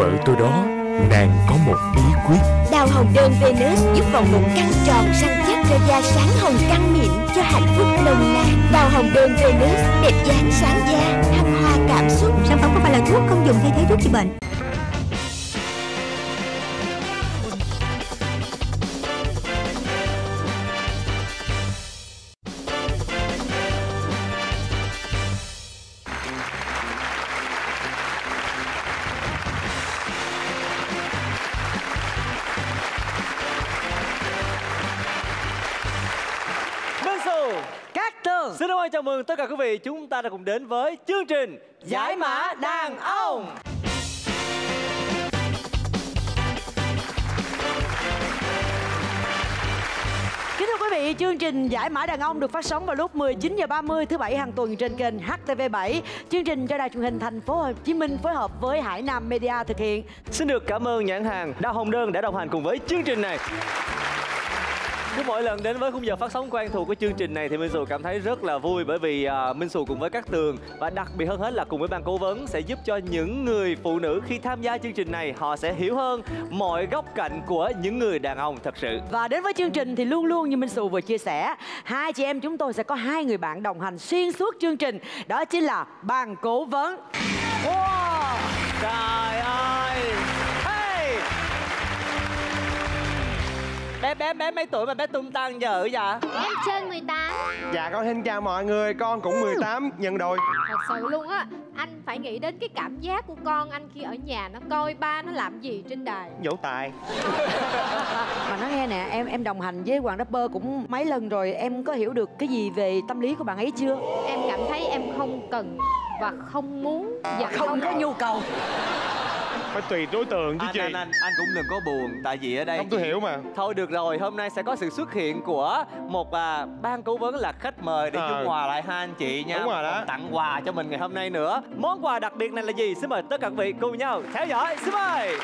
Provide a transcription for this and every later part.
vợ tôi đó, nàng có một bí quyết. Đào hồng đơn Venus giúp vòng một căng tròn săn chắc cho da sáng hồng căng mịn cho hạnh phúc nồng nàn. Đào hồng đơn Venus đẹp dáng sáng da, thăng hoa cảm xúc. Sản phẩm không phải là thuốc, không dùng thay thế thuốc chữa bệnh. Xin chào mừng tất cả quý vị, chúng ta đã cùng đến với chương trình Giải Mã Đàn Ông. Kính thưa quý vị, chương trình Giải Mã Đàn Ông được phát sóng vào lúc 19h30 thứ Bảy hàng tuần trên kênh HTV7. Chương trình do Đài Truyền hình Thành phố Hồ Chí Minh phối hợp với Hải Nam Media thực hiện. Xin được cảm ơn nhãn hàng Đào Hồng Đơn đã đồng hành cùng với chương trình này. Cứ mỗi lần đến với khung giờ phát sóng quen thuộc của chương trình này thì Minh Xù cảm thấy rất là vui, bởi vì Minh Xù cùng với Cát Tường và đặc biệt hơn hết là cùng với ban cố vấn sẽ giúp cho những người phụ nữ khi tham gia chương trình này họ sẽ hiểu hơn mọi góc cạnh của những người đàn ông thật sự. Và đến với chương trình thì luôn luôn như Minh Xù vừa chia sẻ, hai chị em chúng tôi sẽ có hai người bạn đồng hành xuyên suốt chương trình, đó chính là ban cố vấn. Wow, trời ơi. Bé mấy tuổi mà bé tung tăng dở vậy? Em trên 18. Dạ con xin chào mọi người, con cũng 18 nhân đôi. Thật sự luôn á, anh phải nghĩ đến cái cảm giác của con anh khi ở nhà nó coi ba nó làm gì trên đài. Vỗ tài. Mà nói nghe nè, em đồng hành với Hoàng Rapper cũng mấy lần rồi, em có hiểu được cái gì về tâm lý của bạn ấy chưa? Em cảm thấy em không cần và không muốn và không có nhu cầu. Phải tùy đối tượng chứ chị. Anh cũng đừng có buồn, tại vì ở đây không, tôi hiểu mà. Thôi được rồi, hôm nay sẽ có sự xuất hiện của một ban cố vấn là khách mời để dung hòa lại hai anh chị nha. Đúng rồi đó. Tặng quà cho mình ngày hôm nay nữa. Món quà đặc biệt này là gì? Xin mời tất cả quý vị cùng nhau theo dõi. Xin mời.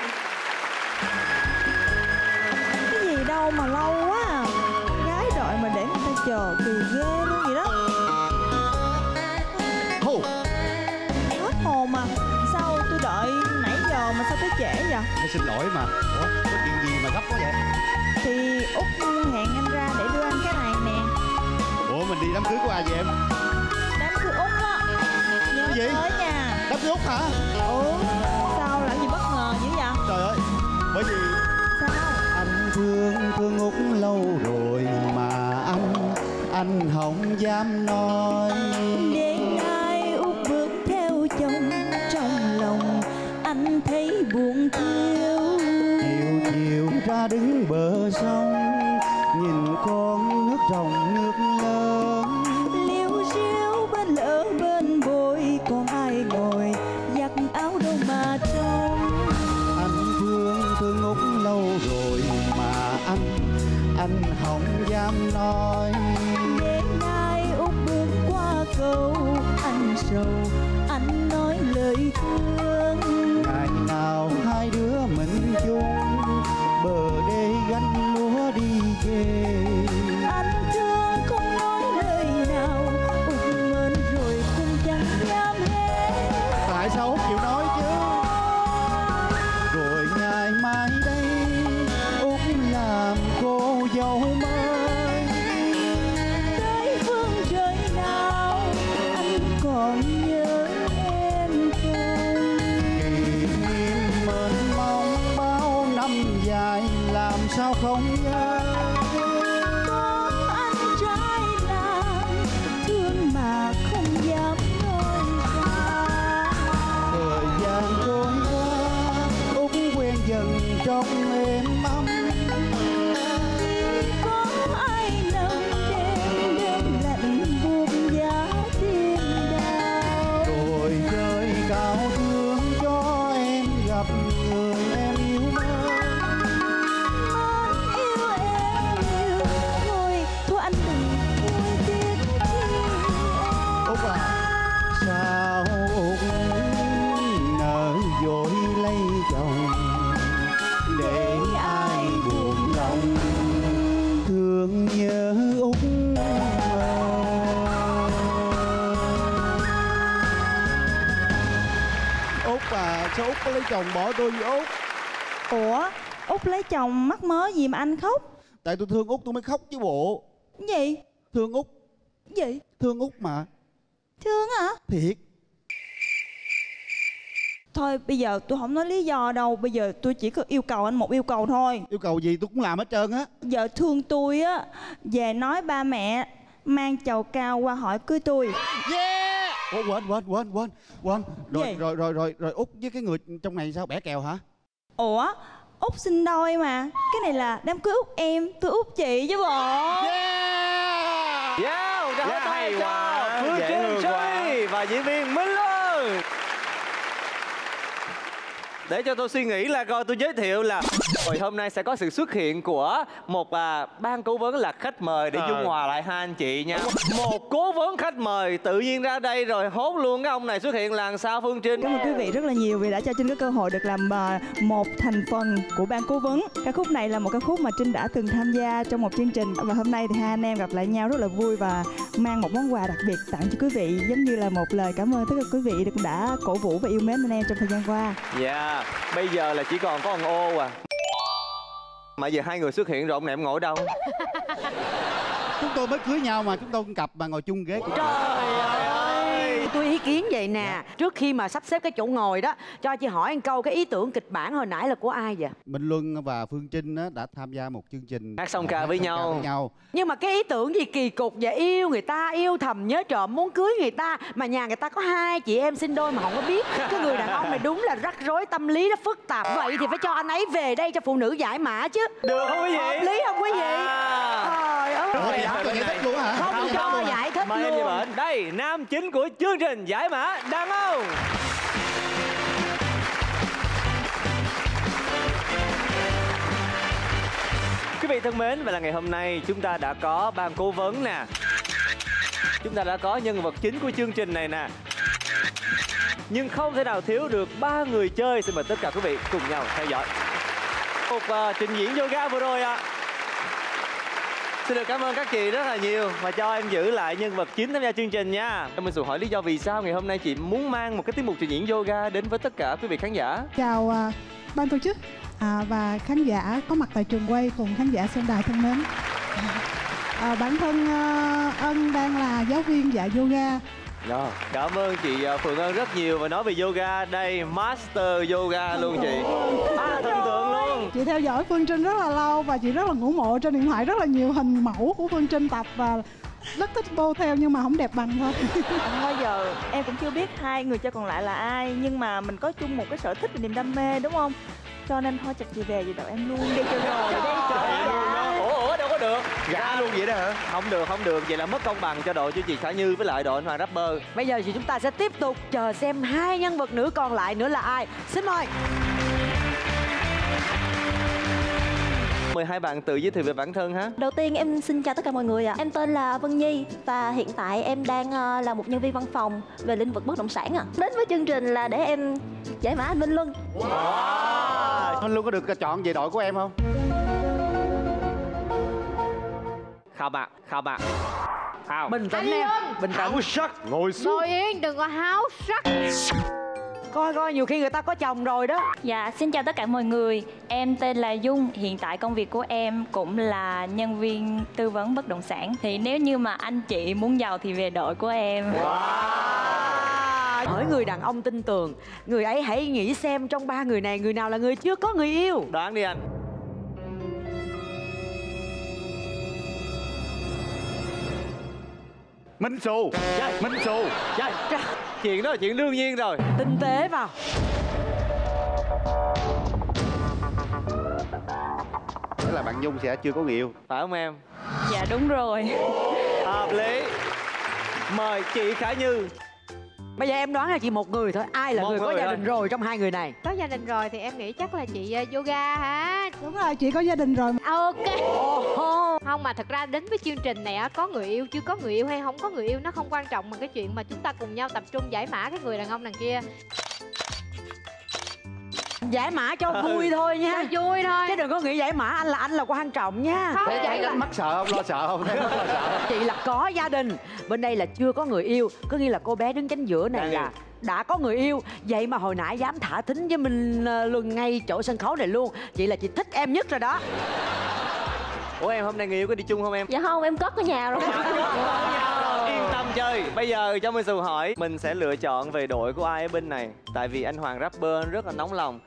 Cái gì đâu mà lâu quá à. Gái đợi mà để người ta chờ kỳ ghê luôn vậy đó. Hết hồn mà. Sao tôi đợi nãy giờ mà sao tới trễ vậy? Tôi xin lỗi mà. Ủa, có chuyện gì mà gấp quá vậy? Thì Út hẹn anh ra để đưa anh cái này nè. Ủa, mình đi đám cưới của ai vậy em? Đám cưới Út đó. Nhớ Cái gì? tới nha. Đám cưới Út hả? Sao làm gì bất ngờ dữ vậy? Trời ơi, bởi vì Sao? anh thương Út lâu rồi mà anh không dám nói. Để ai Út bước theo chồng, trong lòng anh thấy buồn thiêu. Chiều ra đứng bờ sông, nhìn con nước ròng nước lớn. Liêu xiêu bên lỡ bên bồi, còn ai ngồi giặt áo đâu mà trông. Anh thương Út lâu rồi mà anh không dám nói. Để nay Út bước qua cầu, anh sầu anh nói lời thương. Ngày nào hai đứa mình chung bờ đê gánh lúa Sao Út có lấy chồng bỏ tôi với Út? Ủa, Út lấy chồng mắc mớ gì mà anh khóc? Tại tôi thương Út tôi mới khóc chứ bộ. Gì? Thương Út. Gì? Thương Út mà. Thương hả? Thiệt. Thôi bây giờ tôi không nói lý do đâu. Bây giờ tôi chỉ có yêu cầu anh một yêu cầu thôi. Yêu cầu gì tôi cũng làm hết trơn á. Vợ thương tôi á, về nói ba mẹ mang chầu cao qua hỏi cưới tôi. Yeah. Ủa, quên. Gì? Rồi Út với cái người trong này sao, bẻ kèo hả? Ủa, Út sinh đôi mà. Cái này là đám cưới Út em, tôi Út chị chứ bộ. Yeah, đã tay cho Phương Trinh Suy và diễn viên Minh Luân. Để cho tôi suy nghĩ là coi, tôi giới thiệu là hồi hôm nay sẽ có sự xuất hiện của một ban cố vấn là khách mời để dung hòa lại hai anh chị nha. Một cố vấn khách mời tự nhiên ra đây rồi hốt luôn cái ông này xuất hiện là sao Phương Trinh? Cảm ơn quý vị rất là nhiều vì đã cho Trinh có cơ hội được làm một thành phần của ban cố vấn. Ca khúc này là một ca khúc mà Trinh đã từng tham gia trong một chương trình, và hôm nay thì hai anh em gặp lại nhau rất là vui và mang một món quà đặc biệt tặng cho quý vị, giống như là một lời cảm ơn tất cả quý vị đã cổ vũ và yêu mến anh em trong thời gian qua. Dạ, bây giờ là chỉ còn có ông Ô à. Mà giờ hai người xuất hiện rồi, ông này em ngồi đâu? Chúng tôi mới cưới nhau mà, chúng tôi cặp mà ngồi chung ghế. Trời ơi, tôi ý kiến vậy nè. Trước khi mà sắp xếp cái chỗ ngồi đó, cho chị hỏi một câu, cái ý tưởng kịch bản hồi nãy là của ai vậy? Minh Luân và Phương Trinh đã tham gia một chương trình Hát song ca với nhau. Nhưng mà cái ý tưởng gì kỳ cục vậy? Yêu người ta, yêu thầm nhớ trộm muốn cưới người ta, mà nhà người ta có hai chị em sinh đôi mà không có biết. Cái người đàn ông này đúng là rắc rối tâm lý, nó phức tạp. Vậy thì phải cho anh ấy về đây cho phụ nữ giải mã chứ. Được không quý vị? Hợp lý không quý vị? Trời ơi. Tôi giải thích luôn hả? Không cho giải thích mời luôn. em về bệnh. Đây, nam chính của chương trình giải mã đàn ông. Quý vị thân mến, vậy là ngày hôm nay chúng ta đã có ban cố vấn nè, chúng ta đã có nhân vật chính của chương trình này nè, nhưng không thể nào thiếu được ba người chơi. Xin mời tất cả quý vị cùng nhau theo dõi một trình diễn yoga vừa rồi ạ. Xin được cảm ơn các chị rất là nhiều và cho em giữ lại nhân vật chính tham gia chương trình nha. Em xin hỏi lý do vì sao ngày hôm nay chị muốn mang một cái tiết mục trình diễn yoga đến với tất cả quý vị khán giả. Chào ban tổ chức và khán giả có mặt tại trường quay cùng khán giả xem đài thân mến. Bản thân Ân đang là giáo viên dạy yoga. Cảm ơn chị Phượng Ân rất nhiều. Và nói về yoga, đây Master Yoga luôn chị. Thần tượng luôn. Chị theo dõi Phương Trinh rất là lâu và chị rất là ngưỡng mộ, trên điện thoại rất là nhiều hình mẫu của Phương Trinh tập và rất thích bô theo nhưng mà không đẹp bằng thôi. Không bao giờ em cũng chưa biết hai người chơi còn lại là ai, nhưng mà mình có chung một cái sở thích và niềm đam mê đúng không? Cho nên thôi chặt chị về vậy, đợi em luôn đi cho rồi đi. Ủa đâu có được. Gã luôn vậy đó hả? Không được. Vậy là mất công bằng cho đội của chị Khả Như với lại đội anh Hoàng Rapper. Bây giờ thì chúng ta sẽ tiếp tục chờ xem hai nhân vật nữ còn lại nữa là ai. Xin mời. Mời hai bạn tự giới thiệu về bản thân ha. Đầu tiên em xin chào tất cả mọi người ạ. Em tên là Vân Nhi và hiện tại em đang là một nhân viên văn phòng về lĩnh vực bất động sản ạ. Đến với chương trình là để em giải mã anh Minh Luân. Minh Luân có được chọn về đội của em không? Khao bạn. Bình tĩnh em. Bình tĩnh. Háo sắc, ngồi xuống. Ngồi yên, đừng có háo sắc. Coi nhiều khi người ta có chồng rồi đó. Dạ, xin chào tất cả mọi người. Em tên là Dung. Hiện tại công việc của em cũng là nhân viên tư vấn bất động sản. Thì nếu như mà anh chị muốn giàu thì về đội của em. Hỏi người đàn ông tin tưởng, người ấy hãy nghĩ xem trong ba người này người nào là người chưa có người yêu. Đoán đi anh. Minh Xù. Chuyện đó là chuyện đương nhiên rồi. Tinh tế vào. Thế là bạn Dung sẽ chưa có người yêu, phải không em? Dạ đúng rồi. Hợp lý. Mời chị Khả Như. Bây giờ em đoán là chỉ một người thôi. Ai là người có gia đình rồi trong hai người này? Có gia đình rồi thì em nghĩ chắc là chị yoga hả? Đúng rồi, chị có gia đình rồi. Ok. Không, mà thật ra đến với chương trình này á, có người yêu chưa có người yêu hay không có người yêu nó không quan trọng, mà cái chuyện mà chúng ta cùng nhau tập trung giải mã cái người đàn ông đằng kia. Giải mã cho vui thôi nha. Cho vui thôi. Chứ đừng có nghĩ giải mã anh là quan trọng nha. Không, vậy là mắc sợ không? Lo sợ không? Chị là có gia đình, bên đây là chưa có người yêu. Có nghĩa là cô bé đứng chính giữa này là đã có người yêu. Vậy mà hồi nãy dám thả thính với Minh Luân ngay chỗ sân khấu này luôn. Vậy là chị thích em nhất rồi đó. Ủa em hôm nay người yêu có đi chung không em? Dạ không, em cất ở nhà rồi. Yên tâm chơi. Bây giờ cho Minh Xù hỏi, mình sẽ lựa chọn về đội của ai ở bên này? Tại vì anh Hoàng rapper anh rất là nóng lòng.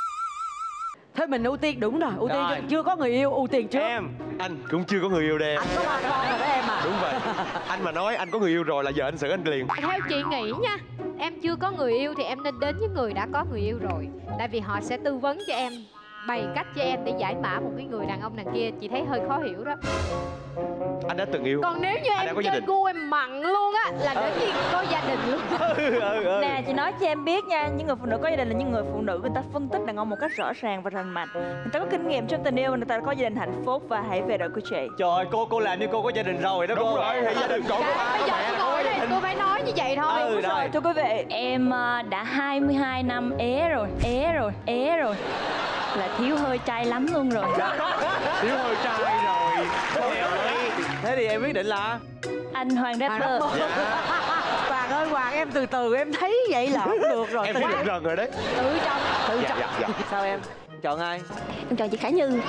Thôi mình ưu tiên, đúng rồi, ưu tiên Rồi. chưa có người yêu, ưu tiên trước. Em. Anh cũng chưa có người yêu đây. Anh có 3 con rồi đó em à. Đúng vậy. Anh mà nói anh có người yêu rồi là giờ anh xử anh liền. Theo chị nghĩ nha, em chưa có người yêu thì em nên đến với người đã có người yêu rồi. Tại vì họ sẽ tư vấn cho em, bày cách cho em để giải mã một cái người đàn ông đằng kia. Chị thấy hơi khó hiểu đó. Anh đã từng yêu. Còn nếu như Anh đã em có gia chơi đình. gu em mặn luôn á, là đến khi có gia đình luôn. Nè, chị nói cho em biết nha, những người phụ nữ có gia đình là những người phụ nữ người ta phân tích đàn ông một cách rõ ràng và rành mạch. Người ta có kinh nghiệm trong tình yêu, người ta có gia đình hạnh phúc và hãy về đội của chị. Trời ơi, cô làm như cô có gia đình rồi đó. Đúng rồi, thì gia đình cổ có ba Bây giờ mẹ tôi có ngồi gia đây đình. tôi phải nói như vậy thôi. Ừ, rồi. Thưa quý vị, em đã 22 năm ế rồi. Là thiếu hơi trai lắm luôn rồi. Thiếu hơi trai rồi. Thế thì em quyết định là Anh Hoàng rapper. Hoàng ơi Hoàng, em từ từ, em thấy vậy là không được rồi. Em quyết định rồi đấy. Tự trong. Dạ. sao em? Chọn ai? Em chọn chị Khả Như.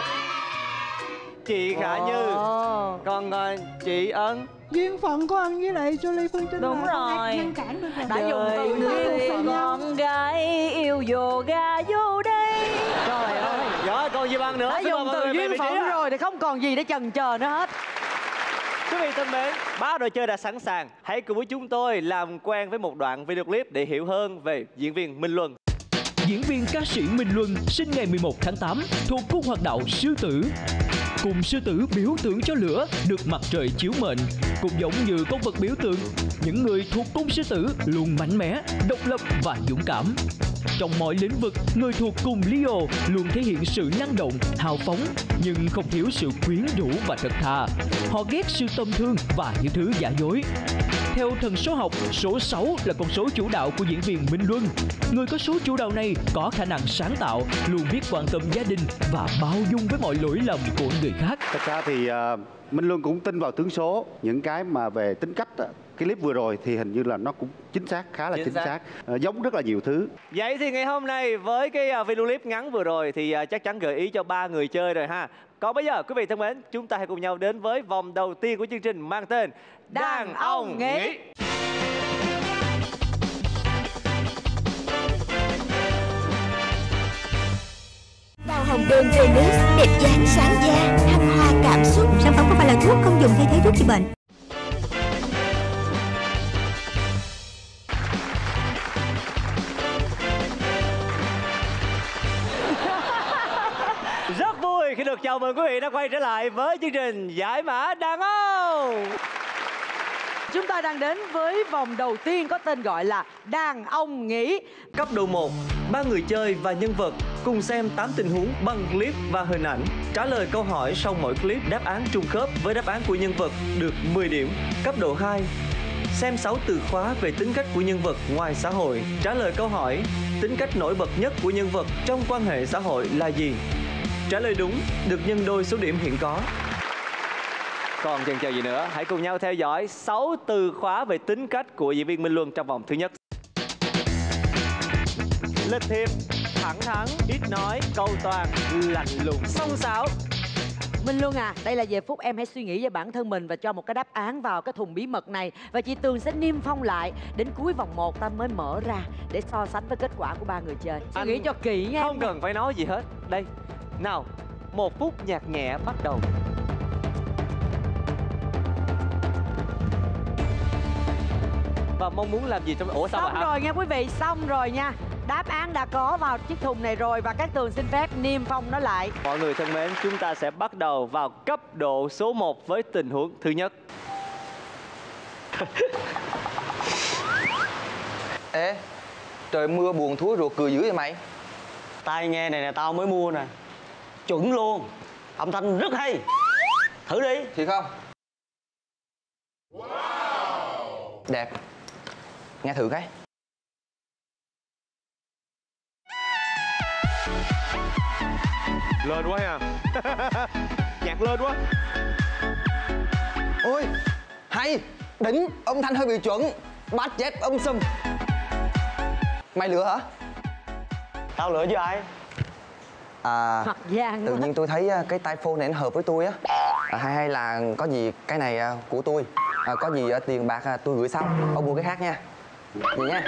Chị Khả Như. Còn chị Ân? Duyên phận của anh với lại Jolie Phương Trinh. Đúng là không rồi. ai ngăn cản được rồi. Đã dùng từ Đời con gái yêu yoga vô đây. Trời ơi, Rồi còn gì bằng nữa? đã Xin mời dùng mọi từ người về duyên vị trí phận ạ. rồi thì không còn gì để chần chờ nữa hết. Quý vị thân mến, ba đội chơi đã sẵn sàng. Hãy cùng với chúng tôi làm quen với một đoạn video clip để hiểu hơn về diễn viên Minh Luân. Diễn viên ca sĩ Minh Luân sinh ngày 11 tháng 8 thuộc cung hoạt đạo Sư Tử. Cùng sư tử biểu tượng cho lửa được mặt trời chiếu mệnh. Cũng giống như con vật biểu tượng, những người thuộc cung sư tử luôn mạnh mẽ, độc lập và dũng cảm. Trong mọi lĩnh vực, người thuộc cung Leo luôn thể hiện sự năng động, hào phóng, nhưng không thiếu sự quyến rũ và thật thà. Họ ghét sự tầm thường và những thứ giả dối. Theo thần số học, số 6 là con số chủ đạo của diễn viên Minh Luân. Người có số chủ đạo này có khả năng sáng tạo, luôn biết quan tâm gia đình và bao dung với mọi lỗi lầm của người khác. Thật ra thì Minh Luân cũng tin vào tướng số. Những cái mà về tính cách cái clip vừa rồi thì hình như là nó cũng chính xác, khá là chính xác. Giống rất là nhiều thứ. Vậy thì ngày hôm nay với cái video clip ngắn vừa rồi thì chắc chắn gợi ý cho ba người chơi rồi ha. Còn bây giờ quý vị thân mến, chúng ta hãy cùng nhau đến với vòng đầu tiên của chương trình mang tên Đàn ông nghĩ. Đào hồng đơn Venus, đẹp dáng sáng da, thăng hoa cảm xúc. Sản phẩm không phải là thuốc, không dùng thay thế thuốc chữa bệnh. Rất vui khi được chào mừng quý vị đã quay trở lại với chương trình Giải mã đàn ông. Chúng ta đang đến với vòng đầu tiên có tên gọi là Đàn ông nghĩ. Cấp độ 1, ba người chơi và nhân vật cùng xem 8 tình huống bằng clip và hình ảnh. Trả lời câu hỏi sau mỗi clip đáp án trùng khớp với đáp án của nhân vật được 10 điểm. Cấp độ 2, xem 6 từ khóa về tính cách của nhân vật ngoài xã hội. Trả lời câu hỏi tính cách nổi bật nhất của nhân vật trong quan hệ xã hội là gì? Trả lời đúng được nhân đôi số điểm hiện có. Còn chần chờ gì nữa, hãy cùng nhau theo dõi 6 từ khóa về tính cách của diễn viên Minh Luân trong vòng thứ nhất. Lịch thiệp, thẳng thắn, ít nói, cầu toàn, lạnh lùng, xông xáo. Minh Luân à, đây là về phút em hãy suy nghĩ về bản thân mình và cho một cái đáp án vào cái thùng bí mật này. Và chị Tường sẽ niêm phong lại. Đến cuối vòng 1 ta mới mở ra để so sánh với kết quả của ba người chơi. Suy nghĩ cho kỹ nha. Không cần phải nói gì hết. Đây, nào, 1 phút nhạc nhẹ bắt đầu. Và mong muốn làm gì trong... Ủa sao Xong rồi nha quý vị, xong rồi nha. Đáp án đã có vào chiếc thùng này rồi và các Tường xin phép niêm phong nó lại. Mọi người thân mến, chúng ta sẽ bắt đầu vào cấp độ số 1 với tình huống thứ nhất. Ê, trời mưa buồn thúi ruột cười dữ vậy mày? Tai nghe này nè tao mới mua nè. Chuẩn luôn. Âm thanh rất hay. Thử đi. Thiệt không? Đẹp. Nghe thử cái. Lên quá ha. Nhạc lên quá. Ôi, hay. Đỉnh, âm thanh hơi bị chuẩn. Bass dép sum. Mày lừa hả? Tao lừa chứ ai? À, Mặt gian tự quá. nhiên tôi thấy cái tai phone này nó hợp với tôi á. Hay là có gì cái này của tôi. Có gì tiền bạc tôi gửi sau. Ông mua cái khác nha. Vậy nha.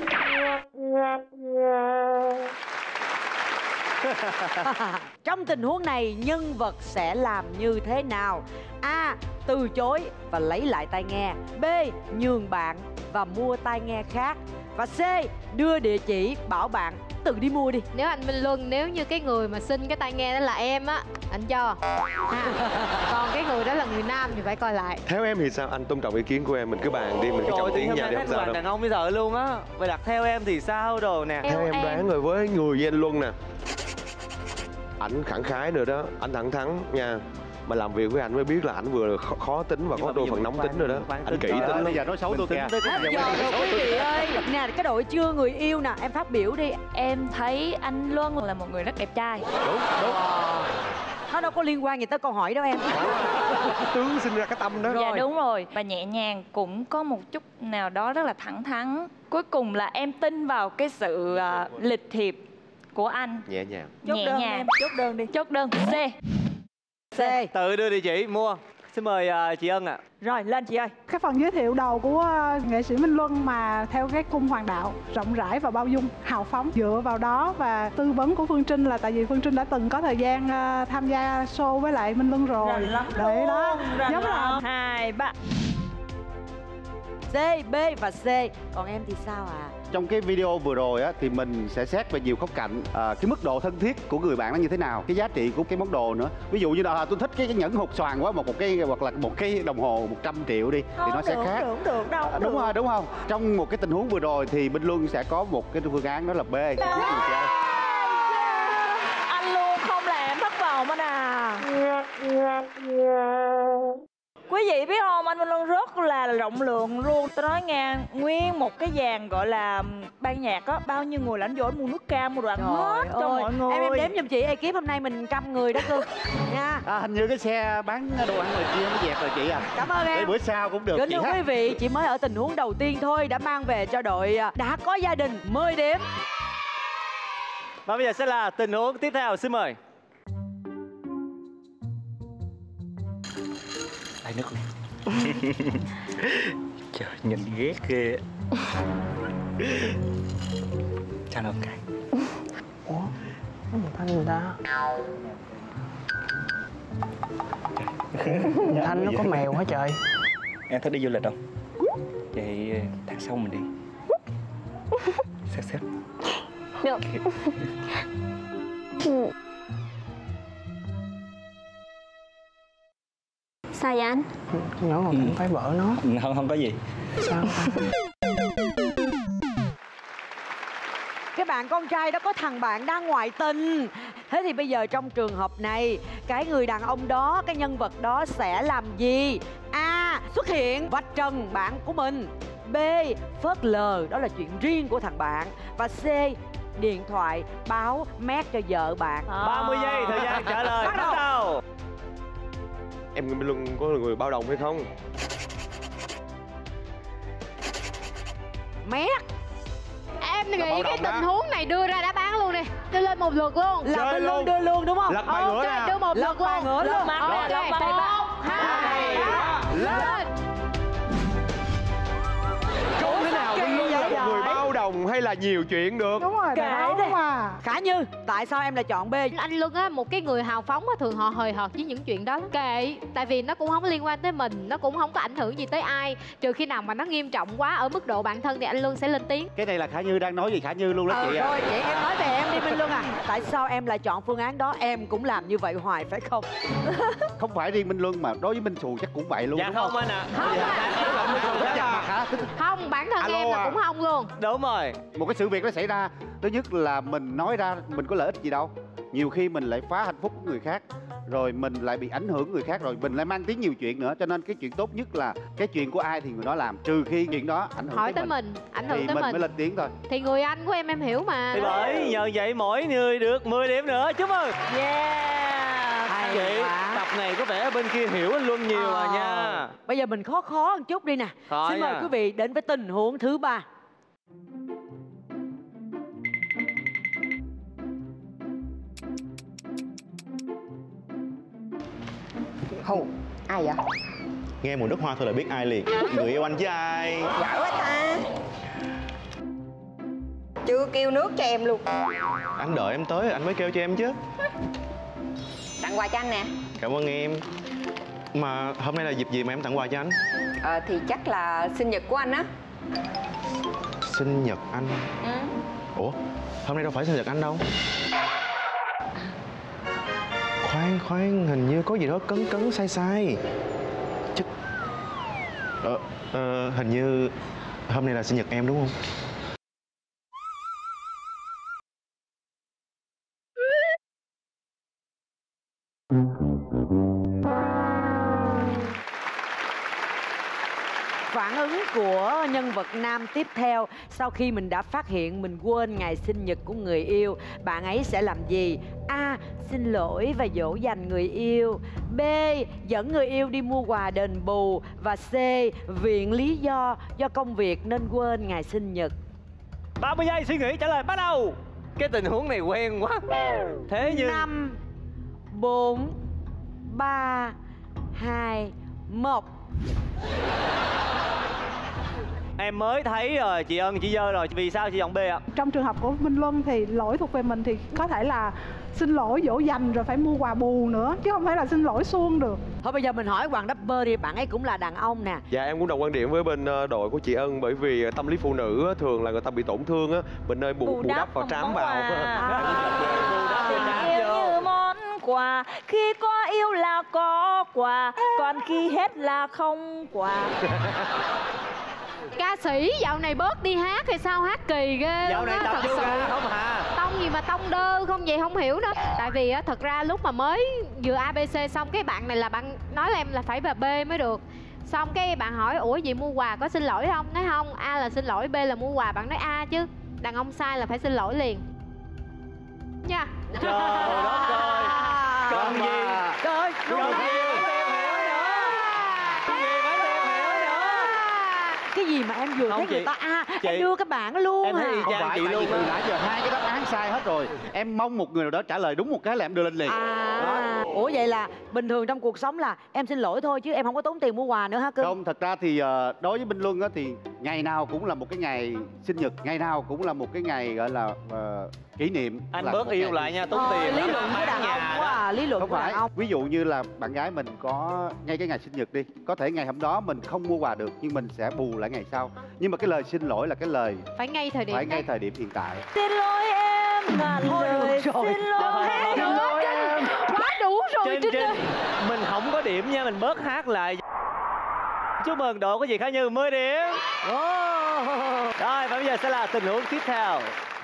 Trong tình huống này nhân vật sẽ làm như thế nào? A. Từ chối và lấy lại tai nghe. B. Nhường bạn và mua tai nghe khác. Và C. Đưa địa chỉ bảo bạn tự đi mua đi. Nếu anh Minh Luân, nếu như cái người mà xin cái tai nghe đó là em á, anh cho. Còn cái người đó là người nam thì phải coi lại. Theo em thì sao? Anh tôn trọng ý kiến của em, mình cứ bàn đi, mình cứ chọn tiếng nhau đi, không sao đâu. Đàn ông bây giờ luôn á. Vậy đặt theo em thì sao đồ nè? Theo em đoán rồi, với người với anh Luân nè, ảnh khẳng khái nữa đó, anh thẳng thắn nha. Mà làm việc với anh mới biết là ảnh vừa khó tính và có đôi phần nóng tính rồi đó. Anh kỹ tính lắm. Bây giờ nói xấu tôi kìa. Quý vị ơi, nè cái đội chưa người yêu nè, em phát biểu đi. Em thấy anh Luân là một người rất đẹp trai. Đúng. Nó đâu có liên quan gì tới câu hỏi đâu em. Tướng sinh ra cái tâm đó. Dạ đúng rồi. Và nhẹ nhàng, cũng có một chút nào đó rất là thẳng thắn. Cuối cùng là em tin vào cái sự lịch thiệp của anh. Nhẹ nhàng. Nhẹ nhàng. Chốt đơn đi. Chốt đơn. C. Tự đưa địa chỉ mua. Xin mời chị Ân ạ. Rồi lên chị ơi. Cái phần giới thiệu đầu của nghệ sĩ Minh Luân mà theo cái cung hoàng đạo, rộng rãi và bao dung, hào phóng. Dựa vào đó và tư vấn của Phương Trinh là tại vì Phương Trinh đã từng có thời gian tham gia show với lại Minh Luân rồi. Đấy đó. Giống là 2, 3. C, B và C. Còn em thì sao ạ? Trong cái video vừa rồi á thì mình sẽ xét về nhiều góc cạnh, cái mức độ thân thiết của người bạn nó như thế nào, cái giá trị của cái món đồ nữa. Ví dụ như là tôi thích cái nhẫn hột xoàn quá, một cái hoặc là một cái đồng hồ 100 triệu đi thì nó sẽ khác. Được đâu. Đúng rồi, đúng không? Trong một cái tình huống vừa rồi thì Minh Luân sẽ có một cái phương án đó là B. Anh luôn không làm em thất vọng anh à. Quý vị biết không, anh Minh Luân rất là rộng lượng luôn. Tôi nói nghe, nguyên một cái dàn gọi là ban nhạc á, bao nhiêu người lãnh giỏi mua nước cam, mua đồ ăn hết cho mọi người. Em đếm giùm chị ekip hôm nay mình 100 người đó cưng nha. Hình như cái xe bán đồ ăn rồi kia nó dẹp rồi chị à. Cảm ơn em. Để bữa sau cũng được. Kính chị thưa quý vị, chỉ mới ở tình huống đầu tiên thôi đã mang về cho đội đã có gia đình 10 điểm. Và bây giờ sẽ là tình huống tiếp theo, xin mời. Lấy nước này. Trời, nhìn ghét ghê. Cho nó cái. Ủa? Nó một thanh người ta. Thanh nó có mèo hả trời? Em thích đi du lịch không? Vậy tháng sau mình đi. Xếp. Được. Sao vậy anh? Nó không phải vợ nó. Không có gì. Sao? Cái bạn con trai đó có thằng bạn đang ngoại tình. Thế thì bây giờ trong trường hợp này, cái người đàn ông đó, cái nhân vật đó sẽ làm gì? A. Xuất hiện vạch trần bạn của mình. B. Phớt lờ, đó là chuyện riêng của thằng bạn. Và C. Điện thoại báo mét cho vợ bạn. 30 giây thời gian trả lời. Bắt đầu. Em Minh Luân có là người bao đồng hay không? Mét. Em nghĩ cái tình huống này đưa ra đáp án luôn đi. Đưa lên một lượt luôn. Là bên Luân đưa luôn đúng không? Lật bài ngửa nè. Đưa một lượt luôn. Lật mặt rồi. lên. 1, 2, 3. Lên. Không thế nào Minh Luân là một người bao đồng hay là nhiều chuyện được. đúng rồi, Kệ đúng đi. mà. Khả Như, tại sao em lại chọn B? Anh Luân á, một cái người hào phóng á, thường họ hời hợt với những chuyện đó lắm. Kệ, tại vì nó cũng không liên quan tới mình, nó cũng không có ảnh hưởng gì tới ai. Trừ khi nào mà nó nghiêm trọng quá ở mức độ bản thân thì anh Luân sẽ lên tiếng. Cái này là Khả Như đang nói về Khả Như luôn đó chị à. Rồi, vậy em nói về em đi Minh Luân à. Tại sao em lại chọn phương án đó? Em cũng làm như vậy hoài phải không? Không phải riêng Minh Luân mà đối với Minh Xù chắc cũng vậy luôn. Dạ đúng không anh ạ. Không, bản thân Alo em là à. cũng không luôn. Đúng rồi. Một cái sự việc nó xảy ra, thứ nhất là mình nói ra mình có lợi ích gì đâu. Nhiều khi mình lại phá hạnh phúc của người khác, rồi mình lại bị ảnh hưởng người khác, rồi mình lại mang tiếng nhiều chuyện nữa. Cho nên cái chuyện tốt nhất là cái chuyện của ai thì người đó làm, trừ khi chuyện đó ảnh hưởng Hỏi tới tới mình, ảnh hưởng thì tới mình mình mới lên tiếng thôi. thì người anh của em hiểu mà. Thì bởi nhờ vậy mỗi người được 10 điểm nữa. Chúc mừng. Hay Chị, quá. tập này có vẻ bên kia hiểu anh Luân nhiều rồi nha. Bây giờ mình khó một chút đi nè. Khó Xin mời nha. quý vị đến với tình huống thứ 3. Hù, ai vậy? Nghe mùi nước hoa thôi là biết ai liền. Người yêu anh chứ ai. Giỏi quá ta. Chưa kêu nước cho em luôn. Anh đợi em tới anh mới kêu cho em chứ. Tặng quà cho anh nè. Cảm ơn em. Mà hôm nay là dịp gì mà em tặng quà cho anh? Thì chắc là sinh nhật của anh á. Sinh nhật anh? Ủa, hôm nay đâu phải sinh nhật anh đâu. Khoan, hình như có gì đó cấn sai. Chứ... hình như hôm nay là sinh nhật em đúng không? Phản ứng của nhân vật nam tiếp theo sau khi mình đã phát hiện mình quên ngày sinh nhật của người yêu, bạn ấy sẽ làm gì? A. Xin lỗi và dỗ dành người yêu. B. Dẫn người yêu đi mua quà đền bù. Và C. Viện lý do do công việc nên quên ngày sinh nhật. 30 giây suy nghĩ trả lời bắt đầu. Cái tình huống này quen quá. Thế nhưng 5 4 3 2 1. Em mới thấy rồi, chị Ân, chị Dơ rồi. Vì sao chị chọn B ạ? Trong trường hợp của Minh Luân thì lỗi thuộc về mình thì có thể là xin lỗi dỗ dành rồi phải mua quà bù nữa, chứ không phải là xin lỗi suông được. Thôi bây giờ mình hỏi Hoàng Rapper đi, bạn ấy cũng là đàn ông nè. Dạ em cũng đồng quan điểm với bên đội của chị Ân, bởi vì tâm lý phụ nữ thường là người ta bị tổn thương á, mình nơi bù đắp và trám vào. Yêu như món quà, khi có yêu là có quà, còn khi hết là không quà. Ca sĩ dạo này bớt đi hát hay sao, hát kỳ ghê. Dạo này tập yoga không hả? Tông gì mà tông đơ không vậy không hiểu đó. Tại vì thật ra lúc mà mới vừa ABC xong cái bạn này là bạn nói là em là phải vào B mới được. Xong cái bạn hỏi ủa gì mua quà có xin lỗi không? Nói không, A là xin lỗi, B là mua quà. Bạn nói A chứ. Đàn ông sai là phải xin lỗi liền nha. Trời đất ơi. Còn gì? Trời ơi, cái gì mà em vừa thấy người ta em đưa các bạn luôn em thấy y hả? chang chị luôn. Từ nãy giờ hai cái đáp án sai hết rồi. Em mong một người nào đó trả lời đúng một cái là em đưa lên liền. Ủa vậy là bình thường trong cuộc sống là em xin lỗi thôi chứ em không có tốn tiền mua quà nữa hả cưng? Không, thật ra thì đối với Minh Luân á thì ngày nào cũng là một cái ngày sinh nhật, ngày nào cũng là một cái ngày gọi là kỷ niệm. Anh bớt yêu lại nha, tốn tiền. Lý luận của đàn ông quá lý luận không của phải. đàn ông. Ví dụ như là bạn gái mình có ngay cái ngày sinh nhật đi, có thể ngày hôm đó mình không mua quà được nhưng mình sẽ bù lại ngày sau. Nhưng mà cái lời xin lỗi là cái lời phải ngay thời điểm, phải ngay thời điểm hiện tại. Xin lỗi em ngàn lời, xin lỗi em. Quá đủ rồi Trinh, mình không có điểm nha, mình bớt hát lại. Chúc mừng đội của chị Khả Như 10 điểm. Rồi và bây giờ sẽ là tình huống tiếp theo.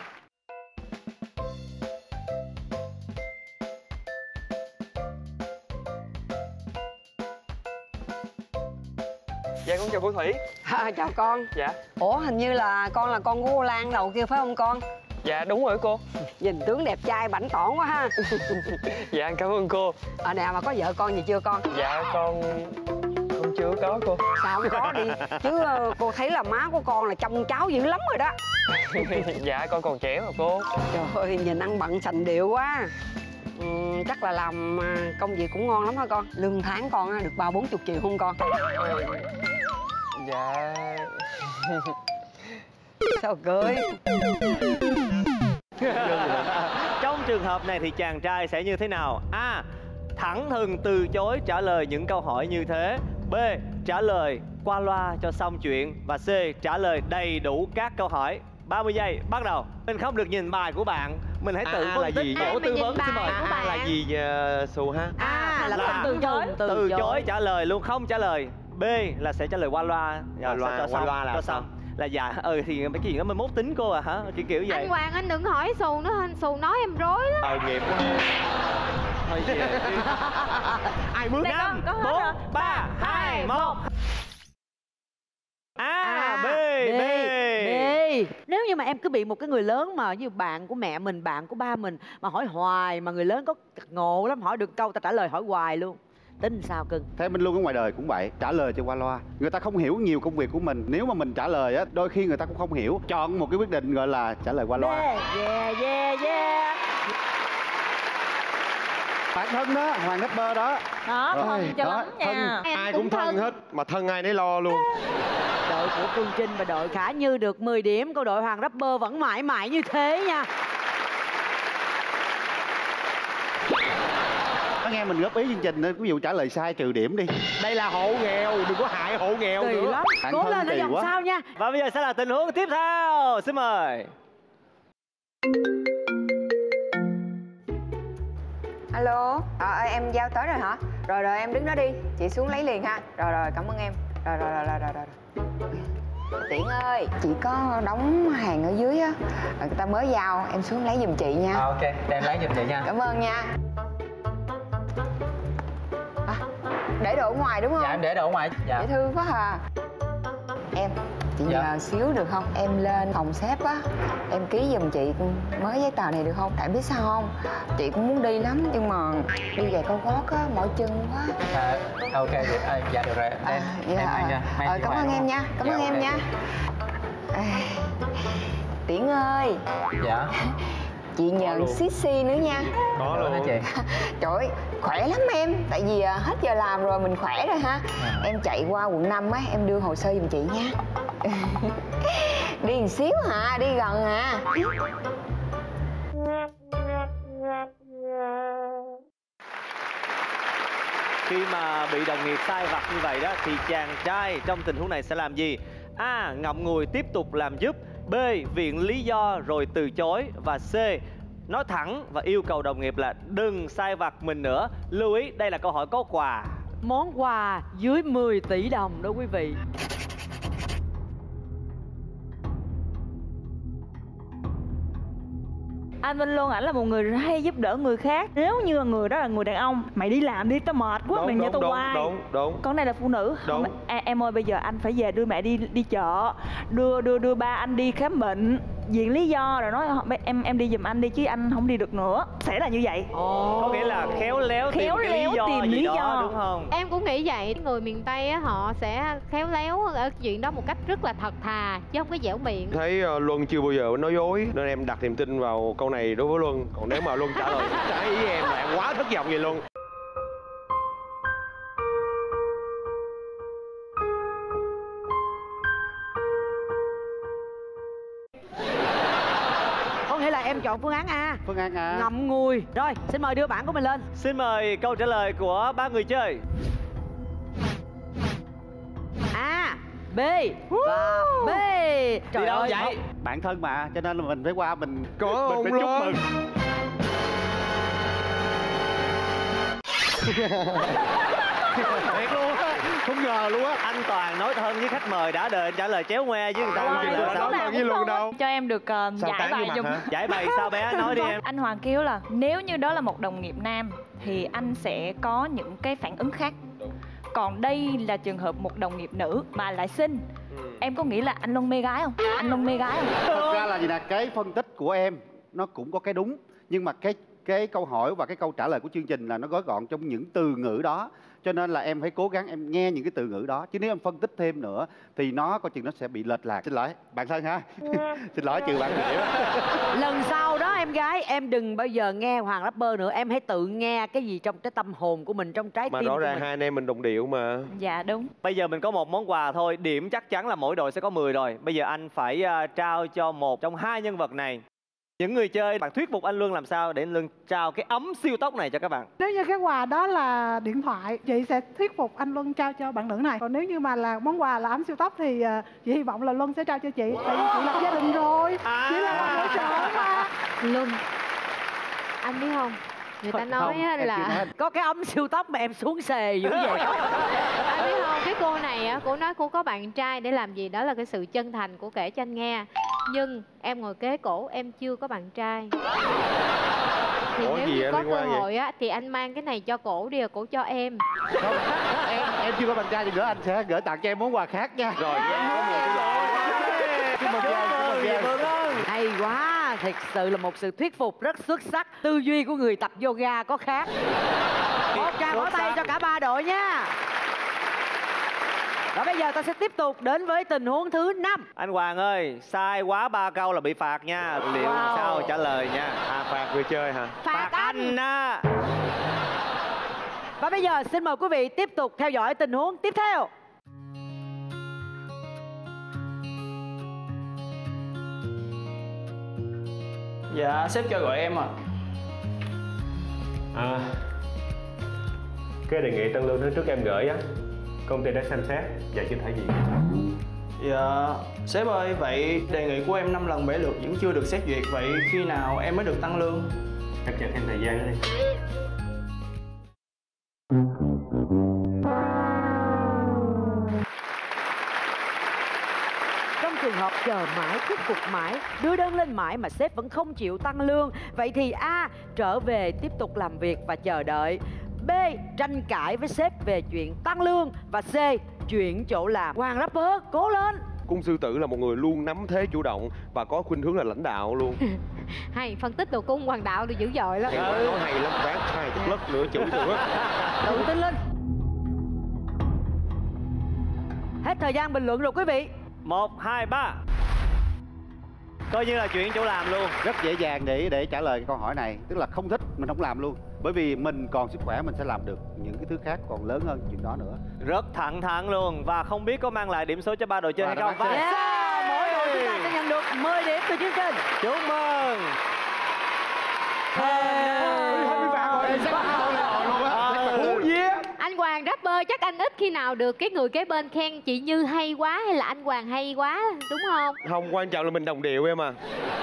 Dạ con chào cô Thủy. Chào con. Dạ. Ủa hình như là con của cô Lan đầu kia phải không con? Dạ đúng rồi cô. Nhìn tướng đẹp trai bảnh tỏn quá ha. Dạ cảm ơn cô. Nè mà có vợ con gì chưa con? Dạ con chưa có cô. Sao không có đi chứ cô thấy là má của con là trông cháu dữ lắm rồi đó. Dạ con còn trẻ mà cô. Trời ơi nhìn ăn bận sành điệu quá. Chắc là làm công việc cũng ngon lắm hả con? Lương tháng con được 30-40 triệu không con? Dạ. Sao cười? Trong trường hợp này thì chàng trai sẽ như thế nào? A. Thẳng thừng từ chối trả lời những câu hỏi như thế. B. Trả lời qua loa cho xong chuyện. Và C. Trả lời đầy đủ các câu hỏi. 30 giây bắt đầu. Mình không được nhìn bài của bạn, mình hãy tự phân tích tổ tư vấn. Xin mời. Là gì Xù ha? Là từ chối trả lời luôn, không trả lời. B là sẽ trả lời qua loa. Qua loa là sao? Là dạ thì mấy cái gì đó mình mốt tính cô hả, kiểu vậy. Anh Hoàng anh đừng hỏi Xù nữa, anh Xù nói em rối đó. Nghiệp quá. Thôi về. Ai bước? 5 4 3 2 1. B. Nếu như mà em cứ bị một cái người lớn mà như bạn của mẹ mình, bạn của ba mình mà hỏi hoài, mà người lớn có ngộ lắm, hỏi được câu ta trả lời hỏi hoài luôn, tính sao cưng? Theo Minh Luân ở ngoài đời cũng vậy, trả lời cho qua loa. Người ta không hiểu nhiều công việc của mình, nếu mà mình trả lời á, đôi khi người ta cũng không hiểu. Chọn một cái quyết định gọi là trả lời qua loa. Yeah. Bạn thân đó, Hoàng rapper đó. Đó, Rồi, thân cho đó, lắm nha. Ai cũng thân hết, mà thân ai nấy lo luôn. Đội của Phương Trinh và đội Khả Như được 10 điểm. Còn đội Hoàng rapper vẫn mãi mãi như thế nha. Nó nghe mình góp ý chương trình nên ví dụ trả lời sai trừ điểm đi. Đây là hộ nghèo, đừng có hại hộ nghèo Kỳ nữa. lắm. Bản Cố thân lên ở kỳ vòng quá. sau nha. Và bây giờ sẽ là tình huống tiếp theo. Xin mời. Alo, em giao tới rồi hả? Rồi em đứng đó đi, chị xuống lấy liền ha. Rồi cảm ơn em. Rồi. Tiễn ơi, chị có đóng hàng ở dưới á, người ta mới giao, em xuống lấy giùm chị nha. Ok, để em lấy giùm chị nha. Cảm ơn nha. Để đồ ở ngoài đúng không? Dạ em để đồ ở ngoài. Dạ. Dễ thương quá à. Em, chị nhờ xíu được không? Em lên phòng sếp á, em ký giùm chị mới giấy tờ này được không? Tại biết sao không? Chị cũng muốn đi lắm nhưng mà đi giày cao gót á, mỏi chân quá. Ok chị. Dạ được rồi. Em mang nha. Cảm ơn em nha. Cảm ơn em nha. Tiễn ơi. Dạ. Chị nhờ xí nữa nha. Có luôn hả chị? Trời ơi, khỏe lắm em. Tại vì hết giờ làm rồi, mình khỏe rồi ha. Em chạy qua quận 5 á, em đưa hồ sơ giùm chị nha. Đi một xíu hả? Đi gần hả? Khi mà bị đồng nghiệp sai vặt như vậy đó thì chàng trai trong tình huống này sẽ làm gì? A. Ngậm ngùi tiếp tục làm giúp. B. Viện lý do rồi từ chối. Và C. Nói thẳng và yêu cầu đồng nghiệp là đừng sai vặt mình nữa. Lưu ý đây là câu hỏi có quà. Món quà dưới 10 tỷ đồng đó quý vị. Anh Minh Luân ảnh là một người hay giúp đỡ người khác. Nếu như người đó là người đàn ông, mày đi làm đi, tao mệt quá, mày nhớ tao hoài. Đúng. Con này là phụ nữ. Đúng. Em ơi, bây giờ anh phải về đưa mẹ đi chợ, đưa ba anh đi khám bệnh, viện lý do rồi nói em đi giùm anh đi chứ anh không đi được nữa. Sẽ là như vậy. Có nghĩa là khéo léo tìm lý do đúng không? Em cũng nghĩ vậy. Người miền Tây á, họ sẽ khéo léo ở chuyện đó một cách rất là thật thà chứ không có dẻo miệng. Thấy Luân chưa bao giờ nói dối nên em đặt niềm tin vào câu này đối với Luân. Còn nếu mà Luân trả lời trái ý em là em quá thất vọng vậy Luân. Có nghĩa là em chọn phương án A. Phương án A. Ngậm ngùi. Rồi, xin mời đưa bảng của mình lên. Xin mời câu trả lời của ba người chơi. A, B và B. Trời ơi vậy? Bạn thân mà, cho nên là mình phải qua mình có mình phải chúc mừng. Thiệt luôn á, không ngờ luôn á. Anh Toàn nói thân với khách mời đã đợi trả lời chéo ngoe chứ người ta nói thân với Luân đâu. Cho em được giải bài giùm. Giải bày sao bé, nói đi em. Anh Hoàng kêu là nếu như đó là một đồng nghiệp nam thì anh sẽ có những cái phản ứng khác. Còn đây là trường hợp một đồng nghiệp nữ mà lại xinh. Em có nghĩ là anh Luân mê gái không? Anh Luân mê gái không? Thật ra là gì nè, cái phân tích của em nó cũng có cái đúng, nhưng mà cái câu hỏi và cái câu trả lời của chương trình là nó gói gọn trong những từ ngữ đó, cho nên là em phải cố gắng em nghe những cái từ ngữ đó, chứ nếu em phân tích thêm nữa thì nó coi chừng nó sẽ bị lệch lạc. Xin lỗi bạn thân ha. Xin lỗi trừ bạn điểm. Lần sau đó em gái, em đừng bao giờ nghe Hoàng rapper nữa, em hãy tự nghe cái gì trong cái tâm hồn của mình, trong trái Mà tim rõ của ràng mình. hai anh em mình đồng điệu mà. Dạ đúng. Bây giờ mình có một món quà thôi, điểm chắc chắn là mỗi đội sẽ có 10 rồi. Bây giờ anh phải trao cho một trong hai nhân vật này. Những người chơi, bạn thuyết phục anh Luân làm sao để anh Luân trao cái ấm siêu tốc này cho các bạn. Nếu như cái quà đó là điện thoại, chị sẽ thuyết phục anh Luân trao cho bạn nữ này. Còn nếu như mà là món quà là ấm siêu tốc thì chị hy vọng là Luân sẽ trao cho chị. Tại vì chị lập gia đình rồi, chị là một hỗ trợ mà. Luân, anh biết không? Người ta nói Không, là có cái ấm siêu tốc mà em xuống xề dữ vậy. anh biết không, cái cô này á, cô nói cô có bạn trai để làm gì, đó là cái sự chân thành của kể cho anh nghe. Nhưng em ngồi kế cổ, em chưa có bạn trai. Thì nếu như có cơ hội á thì anh mang cái này cho cổ đi, có cho em. Không, em chưa có bạn trai gì nữa, anh sẽ gửi tặng cho em món quà khác nha. Rồi Chúc mừng em. Hay quá, thật sự là một sự thuyết phục rất xuất sắc. Tư duy của người tập yoga có khác. Một tràng vỗ tay cho cả ba đội nha. Và bây giờ ta sẽ tiếp tục đến với tình huống thứ 5. Anh Hoàng ơi, sai quá 3 câu là bị phạt nha. Liệu sao trả lời nha. Phạt người chơi hả? Phạt anh á. Và bây giờ xin mời quý vị tiếp tục theo dõi tình huống tiếp theo. Dạ, sếp cho gọi em à. Cái đề nghị tăng lương thứ trước em gửi á, công ty đã xem xét và chưa thể gì. Dạ, sếp ơi, vậy đề nghị của em 5 lần 7 lượt vẫn chưa được xét duyệt. Vậy khi nào em mới được tăng lương? Chắc chờ thêm thời gian nữa đi. Trong trường hợp chờ mãi, thuyết phục mãi, đưa đơn lên mãi mà sếp vẫn không chịu tăng lương, vậy thì A. trở về tiếp tục làm việc và chờ đợi, B. tranh cãi với sếp về chuyện tăng lương, và C. chuyển chỗ làm. Hoàng rapper, cố lên. Cung sư tử là một người luôn nắm thế chủ động và có khuynh hướng là lãnh đạo luôn. Hay, phân tích đồ cung hoàng đạo được dữ dội lắm. Nói hay lắm, ván sai chút lất nữa, chửi nữa. Tự tin lên. Hết thời gian bình luận rồi quý vị. 1, 2, 3. Coi như là chuyển chỗ làm luôn. Rất dễ dàng để trả lời câu hỏi này. Tức là không thích mình không làm luôn. Bởi vì mình còn sức khỏe mình sẽ làm được những cái thứ khác còn lớn hơn chuyện đó nữa. Rất thẳng thắn luôn. Và không biết có mang lại điểm số cho ba đội chơi hay không. Mỗi đội chúng ta sẽ nhận được 10 điểm từ chương trình. Chúc mừng. Anh Hoàng rapper chắc anh ít khi nào được cái người kế bên khen chị Như hay quá hay là anh Hoàng hay quá, đúng không? Không, quan trọng là mình đồng điệu em à.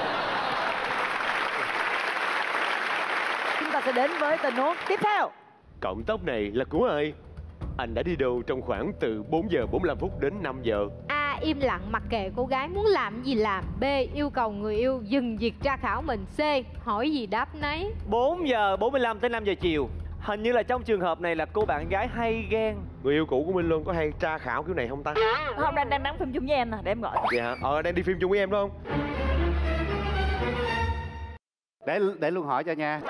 Chúng ta sẽ đến với tình huống tiếp theo. Cọng tóc này là của ai? Anh đã đi đâu trong khoảng từ 4 giờ 45 phút đến 5 giờ? A. Im lặng mặc kệ cô gái muốn làm gì làm. B. Yêu cầu người yêu dừng việc tra khảo mình. C. Hỏi gì đáp nấy. 4 giờ 45 tới 5 giờ chiều. Hình như là trong trường hợp này là cô bạn gái hay ghen. Người yêu cũ của Minh Luân có hay tra khảo kiểu này không ta? Không, đang đóng phim chung với em nè, để em gọi. Dạ hả? Đang đi phim chung với em đúng không? Để luôn hỏi cho nha.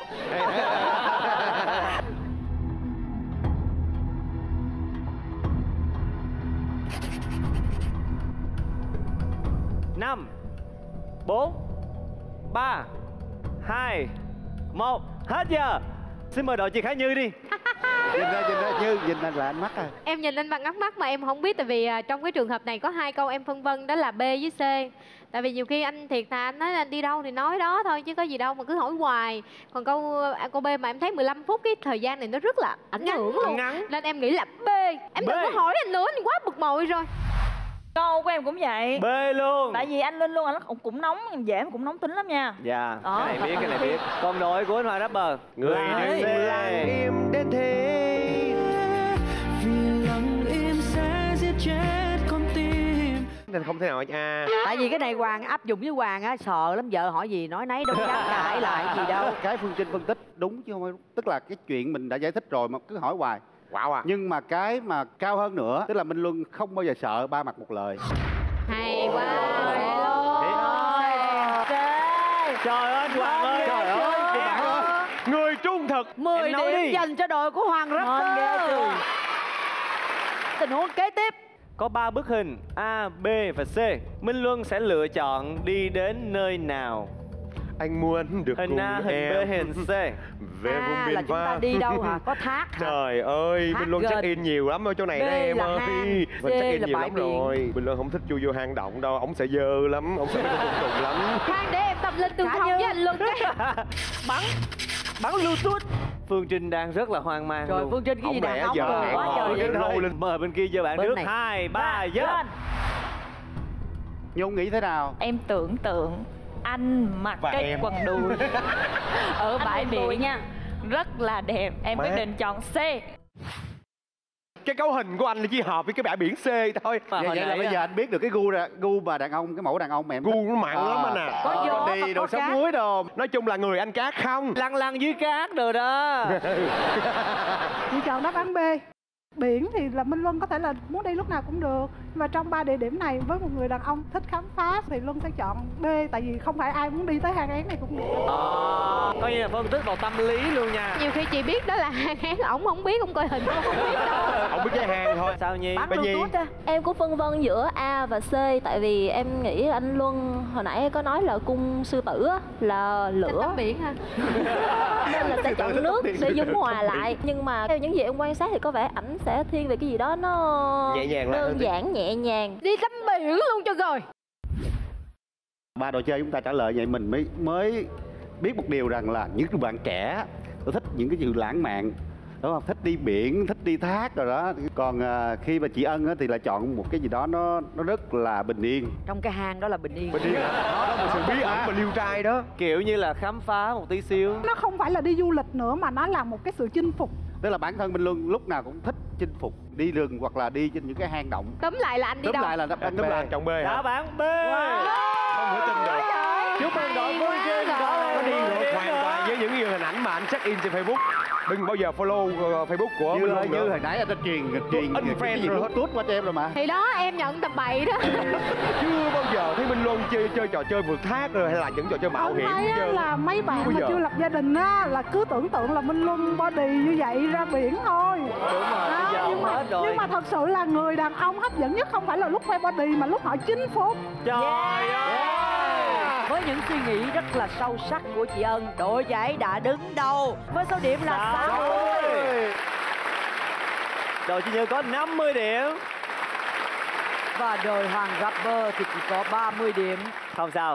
Năm, 4, 3, 2, 1. Hết giờ. Xin mời đội chị Khả Như đi. Nhìn ra Như, nhìn anh là ánh mắt à. Em nhìn anh bằng ánh mắt mà em không biết. Tại vì trong cái trường hợp này có 2 câu em phân vân, đó là B với C. Tại vì nhiều khi anh thiệt thà anh nói anh đi đâu thì nói đó thôi, chứ có gì đâu mà cứ hỏi hoài. Còn câu B mà em thấy 15 phút cái thời gian này nó rất là ảnh hưởng luôn. Nên em nghĩ là B. Em đừng có hỏi anh nữa, anh quá bực bội rồi. Câu của em cũng vậy. B luôn. Tại vì anh Linh luôn, anh cũng nóng, dễ cũng nóng tính lắm nha. Dạ, cái này biết, cái này biết. Còn đội của anh Hoàng rapper. Người đừng lặng im đến thế, vì lặng im sẽ giết chết con tim. Nên không thể nào nha. Tại vì cái này Hoàng áp dụng với Hoàng á, sợ lắm, vợ hỏi gì nói nấy, đâu dám cãi lại gì đâu. Cái Phương Trinh phân tích đúng chứ không phải, tức là cái chuyện mình đã giải thích rồi mà cứ hỏi hoài. Wow à. Nhưng mà cái mà cao hơn nữa, tức là Minh Luân không bao giờ sợ ba mặt một lời. Hay quá. Trời ơi Hoàng ơi. Trời ơi. Người trung thực. 10 điểm dành cho đội của Hoàng rapper. Tình huống kế tiếp. Có 3 bức hình A, B và C. Minh Luân sẽ lựa chọn đi đến nơi nào? Anh muốn được hình cùng A, hình em. B, hình C. Về vùng biên là chúng ta đi đâu hả? Có thác hả? Trời ơi, Minh Luân check in nhiều lắm ở chỗ này đó em ơi. Mình check in nhiều lắm rồi. Minh Luân không thích chui vô hang động đâu, ổng sẽ dơ lắm, ổng sẽ côn trùng lắm. Khoan để em tập lên tường thông với anh Luân cái. Bắn Bluetooth. Phương Trinh đang rất là hoang mang rồi luôn. Phương Trinh cái gì đàn ông rồi quá trời lên. Mời bên kia giờ bạn bên trước. này. 2, 3, dơ. Nhung nghĩ thế nào? Em tưởng tượng anh mặc và cái em. quần đùi ở bãi biển nha, rất là đẹp. Em quyết định chọn C. Cái cấu hình của anh là chỉ hợp với cái bãi biển C thôi. Vậy là bây giờ anh biết được cái gu mà đàn ông, cái mẫu đàn ông mà em gu nó mặn lắm anh à. Có gió đi đồ sống muối đồ. Nói chung là người anh cát không. Lăn lăn dưới cát rồi đó. Chị chọn đáp án B. Biển thì là Minh Luân có thể là muốn đi lúc nào cũng được. Và trong 3 địa điểm này với một người đàn ông thích khám phá thì Luân sẽ chọn B. Tại vì không phải ai muốn đi tới hang én này cũng được. Coi như là phân tích vào tâm lý luôn nha. Nhiều khi chị biết đó là hang én, ổng không biết, ổng coi hình ổng không biết đâu. Không biết cái hang thôi. Sao Nhi? Bắn Nhi. Em cũng phân vân giữa A và C. Tại vì em nghĩ anh Luân hồi nãy có nói là cung sư tử á, là lửa. Tắm biển ha. Nên là sẽ chọn nước để dung hòa lại. Nhưng mà theo những gì em quan sát thì có vẻ ảnh sẽ thiên về cái gì đó nó nhẹ nhàng, đơn giản, nhẹ nhàng. Đi tắm biển luôn cho rồi. 3 đồ chơi chúng ta trả lời vậy mình mới biết một điều rằng là những bạn trẻ thích những cái sự lãng mạn, đúng không? Thích đi biển, thích đi thác rồi đó. Còn khi mà chị Ân á, thì là chọn một cái gì đó nó rất là bình yên. Trong cái hang đó là bình yên. Bình yên đó là một sự bí ẩn và liêu trai đó. Kiểu như là khám phá một tí xíu. Nó không phải là đi du lịch nữa mà nó là một cái sự chinh phục. Tức là bản thân Minh Luân lúc nào cũng thích chinh phục, đi rừng hoặc là đi trên những cái hang động. Tóm lại là anh đi đâu? Tóm lại là đáp án B. Chọn B hả? Đáp án B. Không thể tin được. Chúc mừng đội Phương Trinh Nó đi ngược hoàn toàn với những hình ảnh mà anh check in trên Facebook. Đừng bao giờ follow Facebook của Minh Luân như hồi nãy anh đã truyền cái gì hot tút qua cho em rồi mà. Thì đó em nhận tầm bậy đó. Chưa bao giờ thấy Minh Luân chơi trò chơi vượt thác rồi hay là những trò chơi mạo hiểm. Thấy là mấy bạn mà chưa lập gia đình á là cứ tưởng tượng là Minh Luân body như vậy ra biển thôi. Đúng rồi, bây giờ nhưng hết rồi. Nhưng mà thật sự là người đàn ông hấp dẫn nhất không phải là lúc khoe body mà lúc họ chinh phục. Trời ơi. Với những suy nghĩ rất là sâu sắc của chị Ân, đội giải đã đứng đầu với số điểm là 60. Đội Chị Như có 50 điểm. Và đời Hoàng Rapper thì chỉ có 30 điểm. Không sao.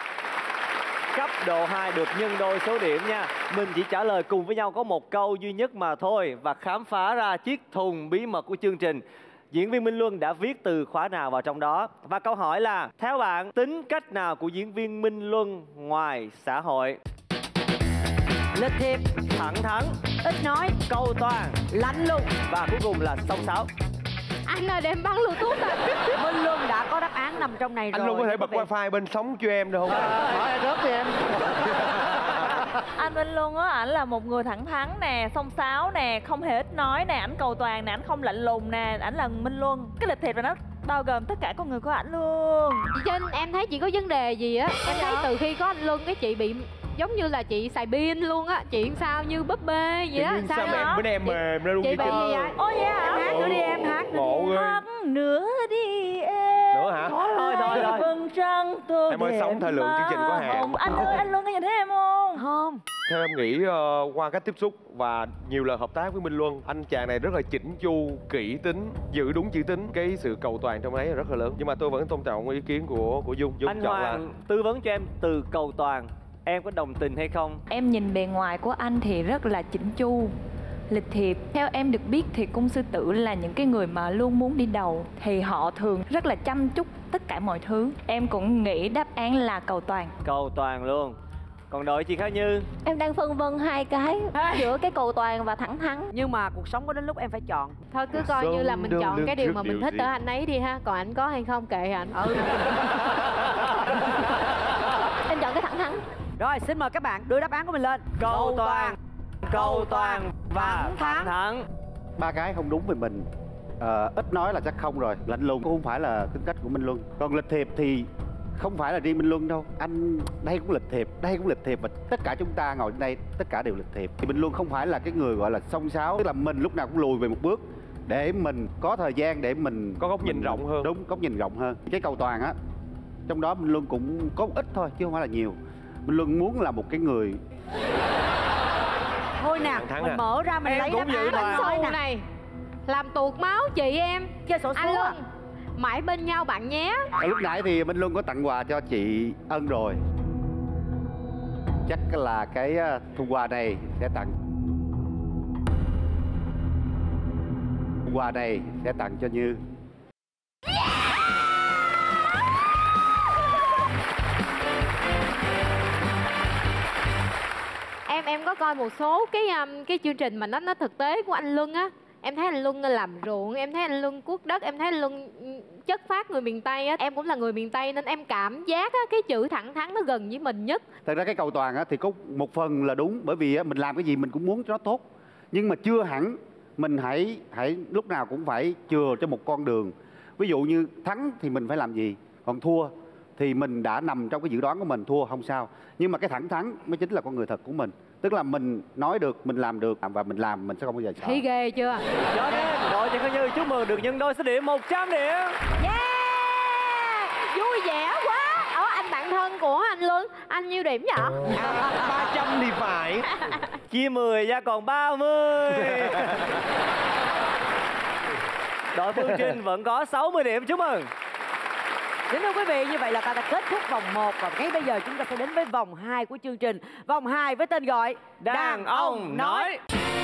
Cấp độ 2 được nhân đôi số điểm nha. Mình chỉ trả lời cùng với nhau có một câu duy nhất mà thôi và khám phá ra chiếc thùng bí mật của chương trình. Diễn viên Minh Luân đã viết từ khóa nào vào trong đó? Và câu hỏi là theo bạn tính cách nào của diễn viên Minh Luân ngoài xã hội? Lịch thiệp, thẳng thắn, ít nói, cầu toàn, lạnh lùng và cuối cùng là xông xáo. Anh ơi để em bắn Bluetooth à. Minh Luân đã có đáp án nằm trong này rồi. Anh Luân có thể bật wifi bên sóng cho em được không? Hỏi ai rớt đi em. Anh Minh Luân á, ảnh là một người thẳng thắn nè, xông xáo nè, không hề ít nói nè, ảnh cầu toàn nè, ảnh không lạnh lùng nè, ảnh là Minh Luân. Cái lịch thiệp là nó bao gồm tất cả con người của ảnh luôn. Chị Trinh, em thấy chị có vấn đề gì á. Em thấy từ khi có anh Luân cái chị bị giống như là chị xài pin luôn á. Chị sao như búp bê vậy đó. Sao em bữa nay em mềm ra luôn. Chị bị gì vậy? Ôi dạ hả? Hát nữa đi em, hát nữa đi. Hát nữa đi em. Nữa hả? Thôi. Vầng trăng tô em ơi, sống thời lượng chương trình có hạn. Anh ơi, anh Luân có nhìn thấy em không? Không. Theo em nghĩ qua cách tiếp xúc và nhiều lần hợp tác với Minh Luân, anh chàng này rất là chỉnh chu, kỹ tính, giữ đúng chữ tín. Cái sự cầu toàn trong đấy là rất là lớn. Nhưng mà tôi vẫn tôn trọng ý kiến của Dung. Anh Hoàng tư vấn cho em từ cầu toàn, em có đồng tình hay không? Em nhìn bề ngoài của anh thì rất là chỉnh chu, lịch thiệp. Theo em được biết thì cung sư tử là những cái người mà luôn muốn đi đầu, thì họ thường rất là chăm chút tất cả mọi thứ. Em cũng nghĩ đáp án là cầu toàn. Cầu toàn luôn. Còn đội chị Khả Như? Em đang phân vân hai cái giữa cái cầu toàn và thẳng thắn. Nhưng mà cuộc sống có đến lúc em phải chọn. Thôi cứ coi như là mình chọn cái điều mà mình thích ở anh ấy đi ha. Còn anh có hay không kệ anh. Em chọn cái thẳng thắn. Rồi xin mời các bạn đưa đáp án của mình lên. Cầu toàn và thẳng thắn. 3 cái không đúng về mình. Ít nói là chắc không rồi. Lạnh lùng cũng không phải là tính cách của Minh Luân. Còn lịch thiệp thì không phải là riêng Minh Luân đâu. Anh đây cũng lịch thiệp, đây cũng lịch thiệp. Và tất cả chúng ta ngồi đây tất cả đều lịch thiệp. Thì Minh Luân không phải là cái người gọi là xông xáo. Tức là mình lúc nào cũng lùi về một bước để mình có thời gian để mình có góc nhìn rộng hơn. Đúng, góc nhìn rộng hơn. Cái cầu toàn á, trong đó Minh Luân cũng có ít thôi chứ không phải là nhiều. Minh Luân muốn là một cái người. Thôi nào, mình mở ra mình lấy đáp án. Anh xù này làm tuột máu chị em. Chơi sổ số anh Luân mãi bên nhau bạn nhé. Lúc nãy thì Minh Luân có tặng quà cho chị Ân rồi. Chắc là cái thùng quà này sẽ tặng. Quà này sẽ tặng cho Như. Em có coi một số cái chương trình mà nó thực tế của anh Luân á. Em thấy anh Luân làm ruộng, em thấy anh Luân cuốc đất, em thấy anh Luân chất phát người miền Tây á. Em cũng là người miền Tây nên em cảm giác á, cái chữ thẳng thắn nó gần với mình nhất. Thật ra cái cầu toàn á, thì có một phần là đúng. Bởi vì á, mình làm cái gì mình cũng muốn cho nó tốt. Nhưng mà chưa hẳn mình hãy lúc nào cũng phải chừa cho một con đường. Ví dụ như thắng thì mình phải làm gì, còn thua thì mình đã nằm trong cái dự đoán của mình, thua không sao. Nhưng mà cái thẳng thắn mới chính là con người thật của mình. Tức là mình nói được, mình làm được và mình làm, mình sẽ không bao giờ sợ. Thấy ghê chưa? Cho nên đội Trần Khánh Như chúc mừng được nhân đôi số điểm 100 điểm. Yeah! Vui vẻ quá. Anh bạn thân của anh Luân, anh nhiêu điểm vậy? 300 thì phải. Chia 10 ra còn 30. Đội Phương Trinh vẫn có 60 điểm, chúc mừng. Kính thưa quý vị, như vậy là ta đã kết thúc vòng 1 và ngay bây giờ chúng ta sẽ đến với vòng 2 của chương trình. Vòng 2 với tên gọi Đàn ông nói.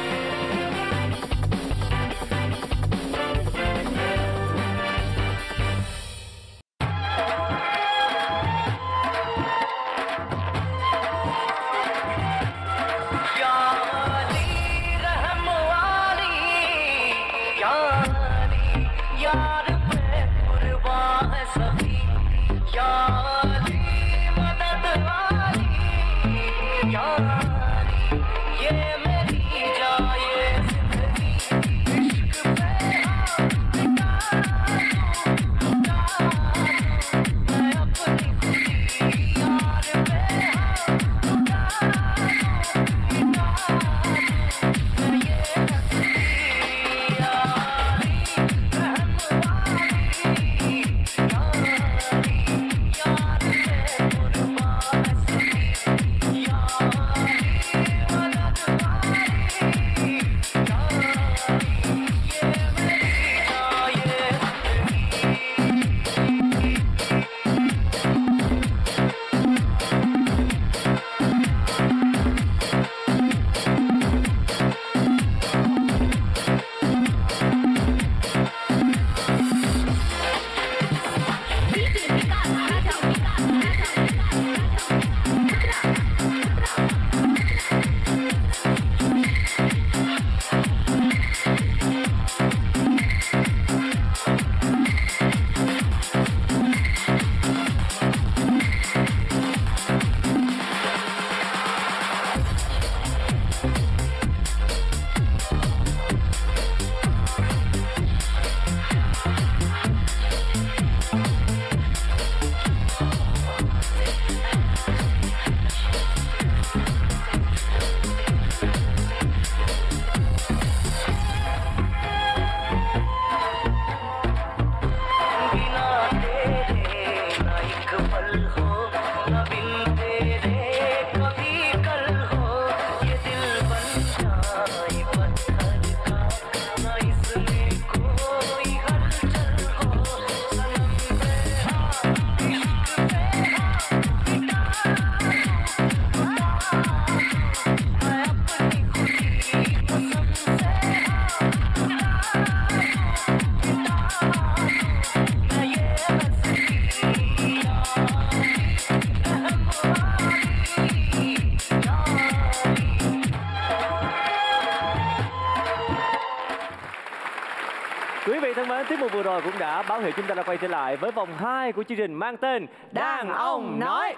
Quý vị thân mến, tiết mục vừa rồi cũng đã báo hiệu chúng ta đã quay trở lại với vòng 2 của chương trình mang tên Đàn ông nói.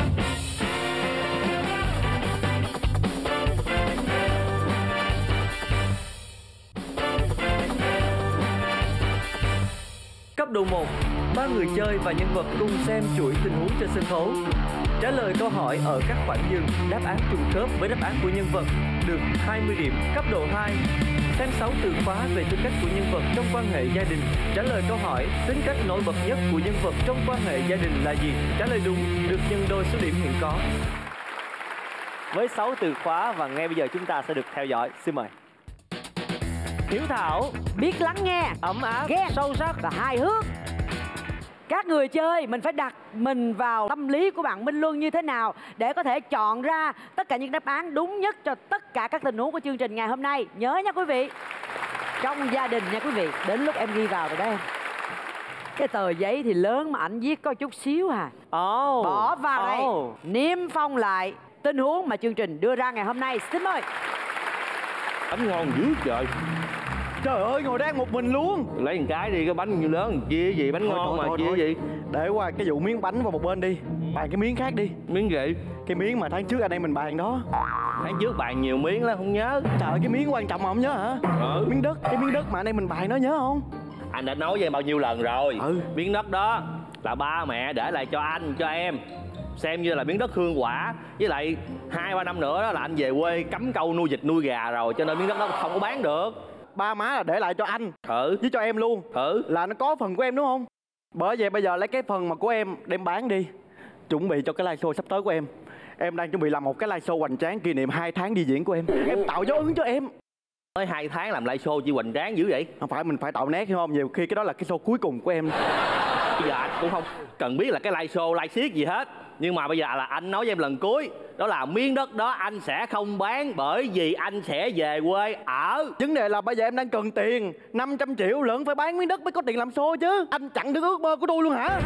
Cấp độ 1, 3 người chơi và nhân vật cùng xem chuỗi tình huống trên sân khấu. Trả lời câu hỏi ở các khoảng dừng, đáp án trùng khớp với đáp án của nhân vật được 20 điểm. Cấp độ 2, xem 6 từ khóa về tính cách của nhân vật trong quan hệ gia đình. Trả lời câu hỏi tính cách nổi bật nhất của nhân vật trong quan hệ gia đình là gì? Trả lời đúng được nhân đôi số điểm hiện có. Với 6 từ khóa và ngay bây giờ chúng ta sẽ được theo dõi. Xin mời. Hiếu thảo, biết lắng nghe, ấm áp, ghen, sâu sắc và hài hước. Các người chơi mình phải đặt mình vào tâm lý của bạn Minh Luân như thế nào để có thể chọn ra tất cả những đáp án đúng nhất cho tất cả các tình huống của chương trình ngày hôm nay. Nhớ nha quý vị, trong gia đình nha quý vị. Đến lúc em ghi vào rồi đó em. Cái tờ giấy thì lớn mà ảnh viết có chút xíu à. Bỏ vào đây, niêm phong lại tình huống mà chương trình đưa ra ngày hôm nay. Xin mời. Bánh ngon dữ trời. Trời ơi, ngồi đang một mình luôn. Lấy một cái đi, cái bánh nhiêu lớn chia gì, bánh ngon mà chia gì. Để qua cái vụ miếng bánh vào một bên đi. Bàn cái miếng khác đi. Miếng gì? Cái miếng mà tháng trước anh em mình bàn đó. Tháng trước bàn nhiều miếng lắm không nhớ. Trời ơi, cái miếng quan trọng mà không nhớ hả? Miếng đất, cái miếng đất mà anh em mình bài nó nhớ không? Anh đã nói với em bao nhiêu lần rồi. Miếng đất đó là ba mẹ để lại cho anh, cho em, xem như là miếng đất hương quả. Với lại 2-3 năm nữa đó là anh về quê cắm câu nuôi vịt nuôi gà rồi, cho nên miếng đất đó không có bán được. Ba má là để lại cho anh với cho em luôn. Là nó có phần của em đúng không? Bởi vậy bây giờ lấy cái phần mà của em đem bán đi, chuẩn bị cho cái live show sắp tới của em. Em đang chuẩn bị làm một cái live show hoành tráng kỷ niệm 2 tháng đi diễn của em. Em tạo dấu ấn cho em. Mới 2 tháng làm live show chi hoành tráng dữ vậy? Không phải, mình phải tạo nét hiểu không? Nhiều khi cái đó là cái show cuối cùng của em. Bây giờ anh cũng không cần biết là cái live show, live siết gì hết. Nhưng mà bây giờ là anh nói với em lần cuối, đó là miếng đất đó anh sẽ không bán, bởi vì anh sẽ về quê ở. Vấn đề là bây giờ em đang cần tiền 500 triệu lận, phải bán miếng đất mới có tiền làm show chứ. Anh chặn được ước mơ của tôi luôn hả?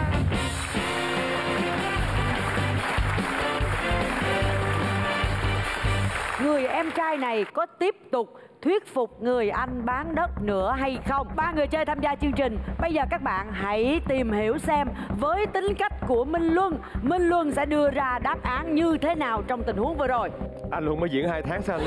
Người em trai này có tiếp tục thuyết phục người anh bán đất nữa hay không? 3 người chơi tham gia chương trình, bây giờ các bạn hãy tìm hiểu xem với tính cách của Minh Luân sẽ đưa ra đáp án như thế nào trong tình huống vừa rồi. Anh Luân mới diễn 2 tháng sao anh?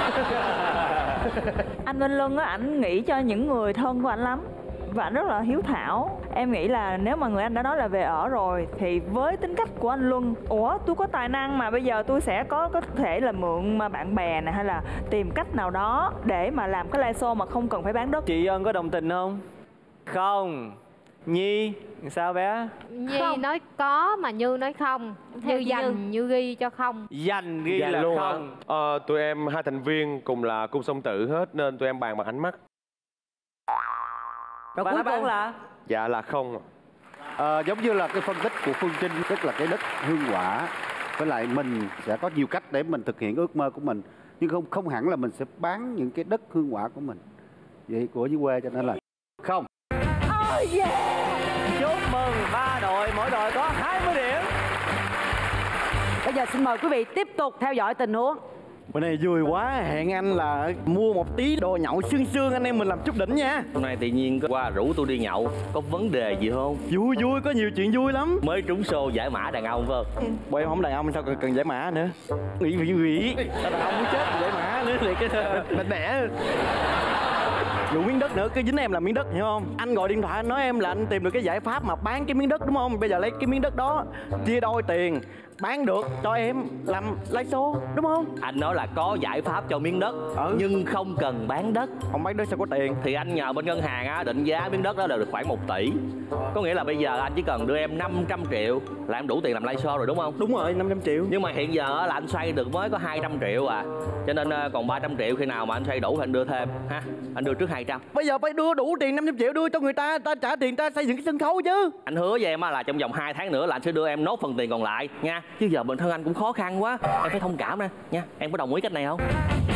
Anh Minh Luân á, ảnh nghĩ cho những người thân của anh lắm và anh rất là hiếu thảo. Em nghĩ là nếu mà người anh đã nói là về ở rồi thì với tính cách của anh Luân, tôi có tài năng mà bây giờ tôi sẽ có thể là mượn mà bạn bè này hay là tìm cách nào đó để mà làm cái live show mà không cần phải bán đất. Chị Ân có đồng tình không? Không. Nhi sao bé? Nhi nói có mà Như nói không. Như dành Như ghi cho không. Dành ghi là luôn không. Tụi em 2 thành viên cùng là cung song tử hết nên tụi em bàn bằng ánh mắt. Và cuối cùng là? Dạ là không. Giống như là cái phân tích của Phương Trinh, tức là cái đất hương quả. Với lại mình sẽ có nhiều cách để mình thực hiện ước mơ của mình. Nhưng không hẳn là mình sẽ bán những cái đất hương quả của mình. Vậy của dưới quê cho nên là không. Chúc mừng 3 đội, mỗi đội có 20 điểm. Bây giờ xin mời quý vị tiếp tục theo dõi tình huống. Bữa nay vui quá, hẹn anh là mua một tí đồ nhậu sương anh em mình làm chút đỉnh nha. Hôm nay tự nhiên qua rủ tôi đi nhậu, có vấn đề gì không? Vui, có nhiều chuyện vui lắm. Mới trúng show giải mã đàn ông phải không? Bộ em không đàn ông sao cần giải mã nữa. Nghĩ đàn ông muốn chết giải mã nữa thì cái mạnh mẽ. Vụ miếng đất nữa, cái dính em là miếng đất hiểu không? Anh gọi điện thoại anh nói em là anh tìm được cái giải pháp mà bán cái miếng đất đúng không? Bây giờ lấy cái miếng đất đó chia đôi tiền, bán được cho em làm live show đúng không? Anh nói là có giải pháp cho miếng đất nhưng không cần bán đất. Không bán đất sao có tiền? Thì anh nhờ bên ngân hàng á, định giá miếng đất đó là được khoảng 1 tỷ. Có nghĩa là bây giờ anh chỉ cần đưa em 500 triệu là em đủ tiền làm live show rồi đúng không? Đúng rồi, 500 triệu. Nhưng mà hiện giờ là anh xoay được mới có 200 triệu à. Cho nên còn 300 triệu, khi nào mà anh xoay đủ thì anh đưa thêm ha. Anh đưa trước 200. Bây giờ phải đưa đủ tiền 500 triệu đưa cho người ta trả tiền ta xây dựng cái sân khấu chứ. Anh hứa với em là trong vòng 2 tháng nữa là anh sẽ đưa em nốt phần tiền còn lại nha. Chứ giờ bản thân anh cũng khó khăn quá, em phải thông cảm nè nha. Em có đồng ý cách này không?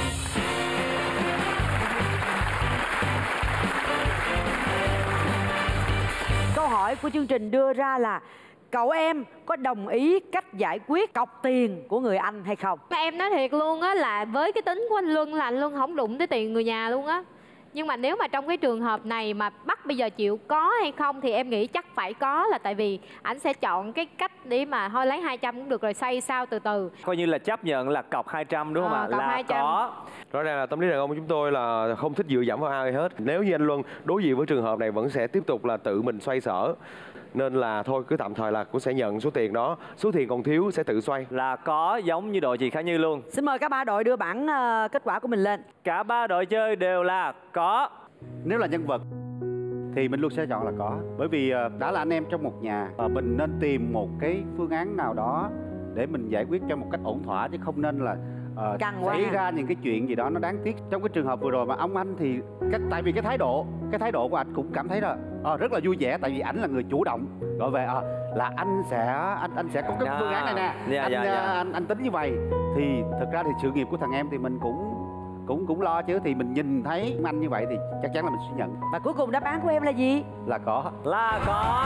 Câu hỏi của chương trình đưa ra là cậu em có đồng ý cách giải quyết cọc tiền của người anh hay không? Em nói thiệt luôn á, là với cái tính của anh Luân là anh Luân không đụng tới tiền người nhà luôn á. Nhưng mà nếu mà trong cái trường hợp này mà bắt bây giờ chịu có hay không thì em nghĩ chắc phải có, là tại vì ảnh sẽ chọn cái cách để mà thôi lấy 200 cũng được rồi xây sao từ từ. Coi như là chấp nhận là cọc 200 đúng không ạ? Cọc Là 200. có. Rõ ràng là tâm lý đàn ông của chúng tôi là không thích dựa dẫm vào ai hết. Nếu như anh Luân đối diện với trường hợp này vẫn sẽ tiếp tục là tự mình xoay sở. Nên là thôi cứ tạm thời là cũng sẽ nhận số tiền đó. Số tiền còn thiếu sẽ tự xoay. Là có, giống như đội chị Khả Như luôn. Xin mời cả 3 đội đưa bảng kết quả của mình lên. Cả 3 đội chơi đều là có. Nếu là nhân vật thì mình luôn sẽ chọn là có. Bởi vì đã là anh em trong một nhà, mình nên tìm một cái phương án nào đó để mình giải quyết cho một cách ổn thỏa, chứ không nên là xảy ra những cái chuyện gì đó nó đáng tiếc. Trong cái trường hợp vừa rồi mà ông anh thì tại vì cái thái độ của anh cũng cảm thấy là rất là vui vẻ, tại vì ảnh là người chủ động gọi về là anh sẽ có cái phương án này nè, anh tính như vậy. Thì thực ra thì sự nghiệp của thằng em thì mình cũng lo chứ, thì mình nhìn thấy anh như vậy thì chắc chắn là mình sẽ nhận. Và cuối cùng đáp án của em là gì? Là có. Là có.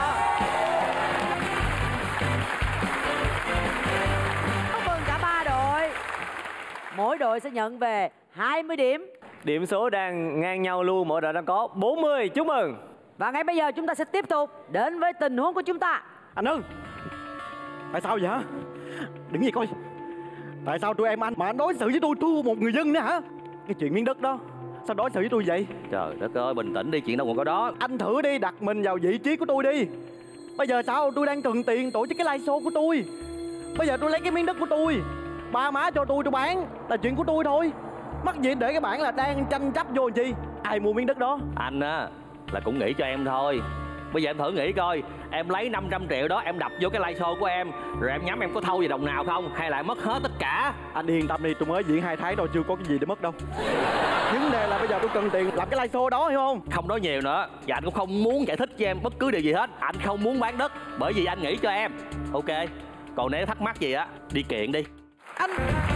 Chúc mừng cả 3 đội. Mỗi đội sẽ nhận về 20 điểm. Điểm số đang ngang nhau luôn, mỗi đội đang có 40. Chúc mừng. Và ngay bây giờ chúng ta sẽ tiếp tục đến với tình huống của chúng ta. Anh ơi, tại sao vậy hả? Đứng gì coi. Tại sao tụi em anh mà anh đối xử với tôi một người dân nữa hả? Cái chuyện miếng đất đó sao đối xử với tôi vậy? Trời đất ơi, bình tĩnh đi, chuyện đâu còn có đó. Anh thử đi, đặt mình vào vị trí của tôi đi. Bây giờ sao tôi đang cần tiền tổ chức cái live show của tôi. Bây giờ tôi lấy cái miếng đất của tôi, ba má cho tôi bán là chuyện của tôi thôi. Mắc gì để cái bản là đang tranh chấp vô chi? Ai mua miếng đất đó? Anh á là cũng nghĩ cho em thôi. Bây giờ em thử nghĩ coi, em lấy 500 triệu đó em đập vô cái live show của em, rồi em nhắm em có thâu về đồng nào không, hay là mất hết tất cả? Anh yên tâm đi, tôi mới diễn 2 tháng thôi, chưa có cái gì để mất đâu. Vấn đề là bây giờ tôi cần tiền làm cái live show đó, hiểu không? Không nói nhiều nữa, và anh cũng không muốn giải thích cho em bất cứ điều gì hết. Anh không muốn bán đất bởi vì anh nghĩ cho em. Ok, còn nếu thắc mắc gì á, đi kiện đi. Anh...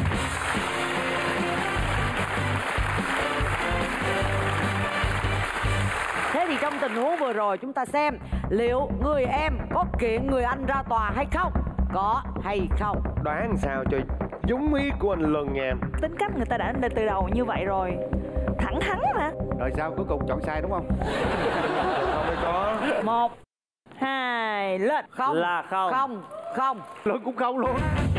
Thế thì trong tình huống vừa rồi chúng ta xem liệu người em có kiện người anh ra tòa hay không? Có hay không? Đoán sao cho giống ý của anh Luân nha em. Tính cách người ta đã định từ đầu như vậy rồi, thẳng thắn mà. Rồi sao, cuối cùng chọn sai đúng không? Không có. 1, 2, lên. Không. Là không. Không. Không. Luân cũng không luôn.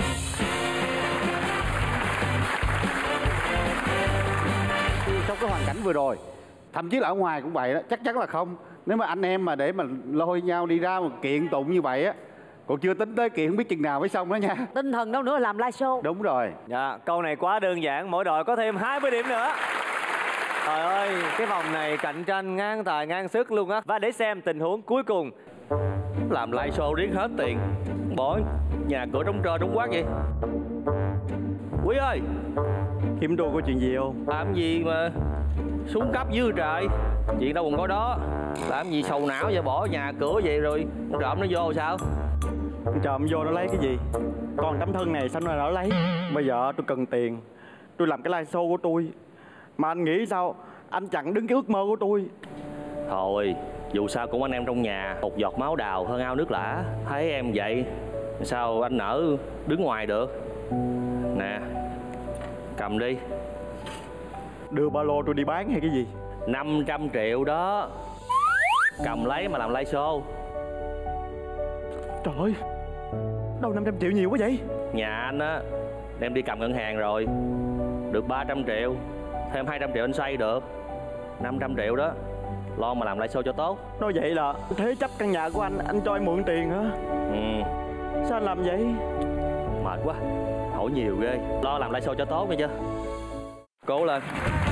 Trong cái hoàn cảnh vừa rồi, thậm chí là ở ngoài cũng vậy đó, chắc chắn là không. Nếu mà anh em mà để mà lôi nhau đi ra mà kiện tụng như vậy á, còn chưa tính tới kiện không biết chừng nào mới xong đó nha. Tinh thần đâu nữa, làm live show. Đúng rồi. Dạ, câu này quá đơn giản, mỗi đội có thêm 20 điểm nữa. Trời ơi, cái vòng này cạnh tranh ngang tài ngang sức luôn á. Và để xem tình huống cuối cùng. Làm live show riết hết tiền, bỏ nhà cửa trống trơ trống quát vậy. Quý ơi, Kiếm đô có chuyện gì không? làm gì mà xuống cấp dữ trời. Chuyện đâu còn có đó. Làm gì sầu não vậy, bỏ nhà cửa vậy rồi trộm nó vô sao? Trộm vô nó lấy cái gì? Còn tấm thân này sao nó lấy? Bây giờ tôi cần tiền, tôi làm cái live show của tôi. Mà anh nghĩ sao? Anh chặn đứng cái ước mơ của tôi. Thôi, dù sao cũng anh em trong nhà, một giọt máu đào hơn ao nước lã. Thấy em vậy, sao anh nỡ đứng ngoài được? Nè, cầm đi. Đưa ba lô tôi đi bán hay cái gì? 500 triệu đó. Cầm lấy mà làm live show. Trời ơi, đâu 500 triệu nhiều quá vậy? Nhà anh á, đem đi cầm ngân hàng rồi. Được 300 triệu, thêm 200 triệu anh xoay được. 500 triệu đó, lo mà làm live show cho tốt. Nói vậy là thế chấp căn nhà của anh cho em mượn tiền hả? Ừ. Sao anh làm vậy? Mệt quá, hỏi nhiều ghê. Lo làm live show cho tốt nghe chưa? Cố lên.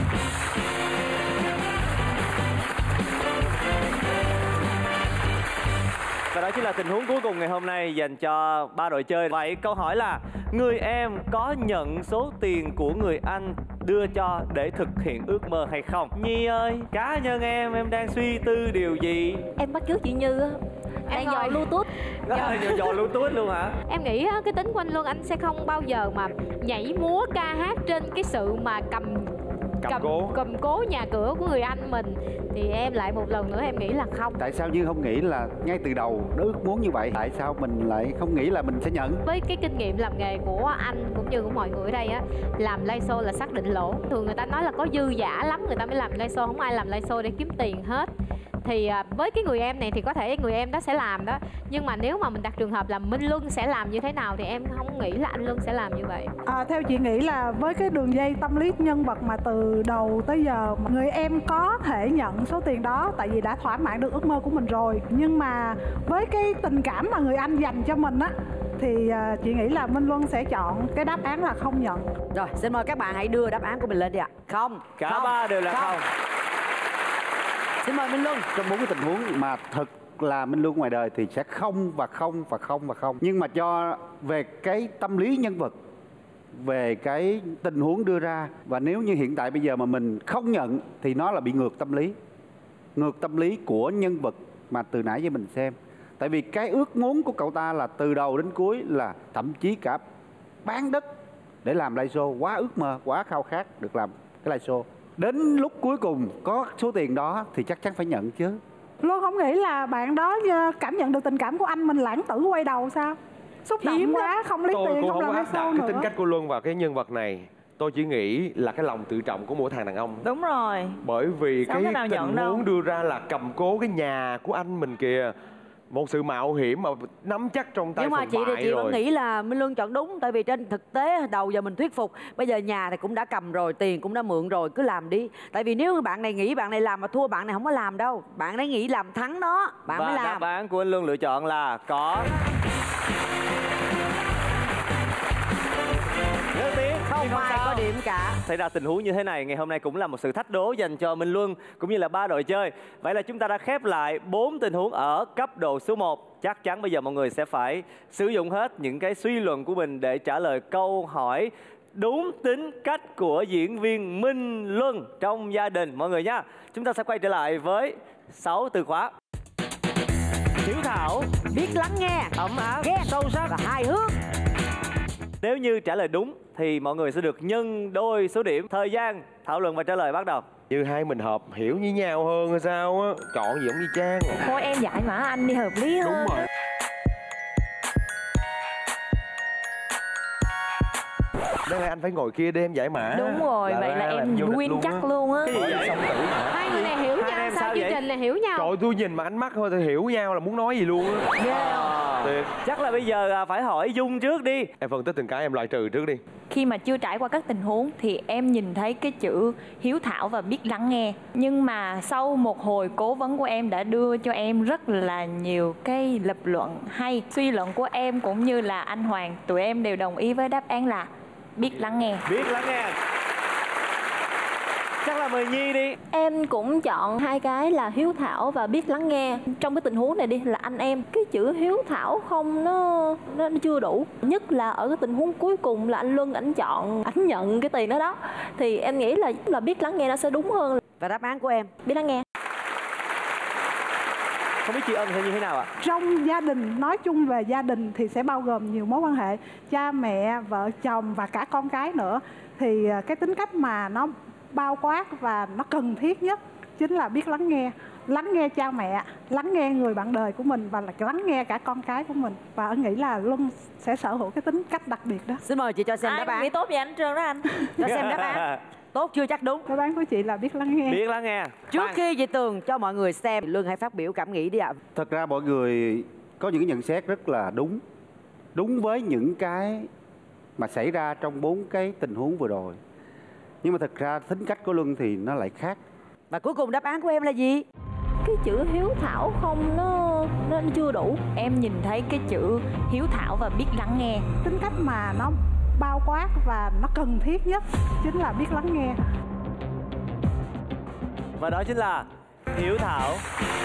Và đó chính là tình huống cuối cùng ngày hôm nay dành cho 3 đội chơi. Vậy câu hỏi là người em có nhận số tiền của người anh đưa cho để thực hiện ước mơ hay không? Nhi ơi, cá nhân em đang suy tư điều gì? Em bắt chước chị Như á, đang dò Bluetooth. Dò Bluetooth luôn hả? Em nghĩ á, cái tính của anh Luân, anh sẽ không bao giờ mà nhảy múa ca hát trên cái sự mà cầm cố nhà cửa của người anh mình. Thì em lại một lần nữa em nghĩ là không. Tại sao Như không nghĩ là ngay từ đầu nó ước muốn như vậy? Tại sao mình lại không nghĩ là mình sẽ nhận? Với cái kinh nghiệm làm nghề của anh cũng như của mọi người ở đây á, làm live show là xác định lỗ. Thường người ta nói là có dư giả lắm người ta mới làm live show, không ai làm live show để kiếm tiền hết. Thì với cái người em này thì có thể người em đó sẽ làm đó. Nhưng mà nếu mà mình đặt trường hợp là Minh Luân sẽ làm như thế nào thì em không nghĩ là anh Luân sẽ làm như vậy. Theo chị nghĩ là với cái đường dây tâm lý nhân vật mà từ đầu tới giờ người em có thể nhận số tiền đó tại vì đã thỏa mãn được ước mơ của mình rồi. Nhưng mà với cái tình cảm mà người anh dành cho mình á thì chị nghĩ là Minh Luân sẽ chọn cái đáp án là không nhận. Rồi, xin mời các bạn hãy đưa đáp án của mình lên đi ạ. Không. Cả ba đều là không. Xin mời Minh Luân. Trong 4 cái tình huống mà thật là Minh Luân ngoài đời thì sẽ không và không và không và không. Nhưng mà cho về cái tâm lý nhân vật, về cái tình huống đưa ra, và nếu như hiện tại bây giờ mà mình không nhận thì nó là bị ngược tâm lý. Ngược tâm lý của nhân vật mà từ nãy giờ mình xem. Tại vì cái ước muốn của cậu ta là từ đầu đến cuối là thậm chí cả bán đất để làm live show. Quá ước mơ, quá khao khát được làm cái live show. Đến lúc cuối cùng có số tiền đó thì chắc chắn phải nhận chứ. Luôn không nghĩ là bạn đó cảm nhận được tình cảm của anh mình lãng tử quay đầu sao? Xúc động quá, không lấy tiền, không làm live show nữa. Cái tính cách của Luân vào cái nhân vật này, tôi chỉ nghĩ là cái lòng tự trọng của mỗi thằng đàn ông. Đúng rồi. Bởi vì Sao cái tình huống đưa ra là cầm cố cái nhà của anh mình kìa. Một sự mạo hiểm mà nắm chắc trong tay. Nhưng mà phần chị thì bại chị rồi. vẫn nghĩ là Minh Luân chọn đúng. Tại vì trên thực tế đầu giờ mình thuyết phục. Bây giờ nhà thì cũng đã cầm rồi, tiền cũng đã mượn rồi, cứ làm đi. Tại vì nếu bạn này nghĩ bạn này làm mà thua, bạn này không có làm đâu. Bạn ấy nghĩ làm thắng đó, bạn mới Và làm. đáp án của anh Luân lựa chọn là có. Rất tiếc, không ai có điểm cả. Xảy ra tình huống như thế này ngày hôm nay cũng là một sự thách đố dành cho Minh Luân cũng như là 3 đội chơi. Vậy là chúng ta đã khép lại 4 tình huống ở cấp độ số 1. Chắc chắn bây giờ mọi người sẽ phải sử dụng hết những cái suy luận của mình để trả lời câu hỏi đúng tính cách của diễn viên Minh Luân trong gia đình mọi người nha. Chúng ta sẽ quay trở lại với 6 từ khóa. Hiếu thảo, biết lắng nghe, ấm áp, ghen, sâu sắc và hài hước. Nếu như trả lời đúng thì mọi người sẽ được nhân đôi số điểm. Thời gian thảo luận và trả lời bắt đầu. Như hai mình hợp hiểu với nhau hơn hay sao á. Chọn gì giống như Trang. Thôi em dạy mà anh đi hợp lý hơn. Đúng rồi. Đây là anh phải ngồi kia để em giải mã. Đúng rồi, vậy là em win chắc luôn á. Cái gì vậy? Hai người này hiểu nhau, sao chương trình này hiểu nhau? Trời, tôi nhìn mà ánh mắt thôi thì hiểu nhau là muốn nói gì luôn á. Chắc là bây giờ phải hỏi Dung trước đi. Em phân tích từng cái, em loại trừ trước đi. Khi mà chưa trải qua các tình huống thì em nhìn thấy cái chữ hiếu thảo và biết lắng nghe. Nhưng mà sau một hồi cố vấn của em đã đưa cho em rất là nhiều cái lập luận hay. Suy luận của em cũng như là anh Hoàng, tụi em đều đồng ý với đáp án là biết lắng nghe. Biết lắng nghe. Chắc là mời Nhi đi. Em cũng chọn hai cái là hiếu thảo và biết lắng nghe. Trong cái tình huống này đi là anh em, cái chữ hiếu thảo không nó chưa đủ. Nhất là ở cái tình huống cuối cùng là anh Luân ảnh chọn, ảnh nhận cái tiền đó đó. Thì em nghĩ là biết lắng nghe nó sẽ đúng hơn. Và đáp án của em? Biết lắng nghe. Không biết chị Ân thì như thế nào ạ? Trong gia đình, nói chung về gia đình thì sẽ bao gồm nhiều mối quan hệ, cha mẹ, vợ chồng và cả con cái nữa. Thì cái tính cách mà nó bao quát và nó cần thiết nhất chính là biết lắng nghe. Lắng nghe cha mẹ, lắng nghe người bạn đời của mình và lắng nghe cả con cái của mình. Và anh nghĩ là Luân sẽ sở hữu cái tính cách đặc biệt đó. Xin mời chị cho xem đáp án. Ai nghĩ tốt vậy anh Trơn đó anh? Cho xem đáp án. Tốt chưa chắc đúng. Đáp án của chị là biết lắng nghe. Biết lắng nghe. Trước khi chị Tường cho mọi người xem, Luân hãy phát biểu cảm nghĩ đi ạ. Thật ra mọi người có những cái nhận xét rất là đúng. Đúng với những cái mà xảy ra trong 4 cái tình huống vừa rồi. Nhưng mà thật ra tính cách của Luân thì nó lại khác. Và cuối cùng đáp án của em là gì? Cái chữ hiếu thảo không nó chưa đủ. Em nhìn thấy cái chữ hiếu thảo và biết lắng nghe. Tính cách mà nó bao quát và nó cần thiết nhất chính là biết lắng nghe. Và đó chính là hiếu thảo.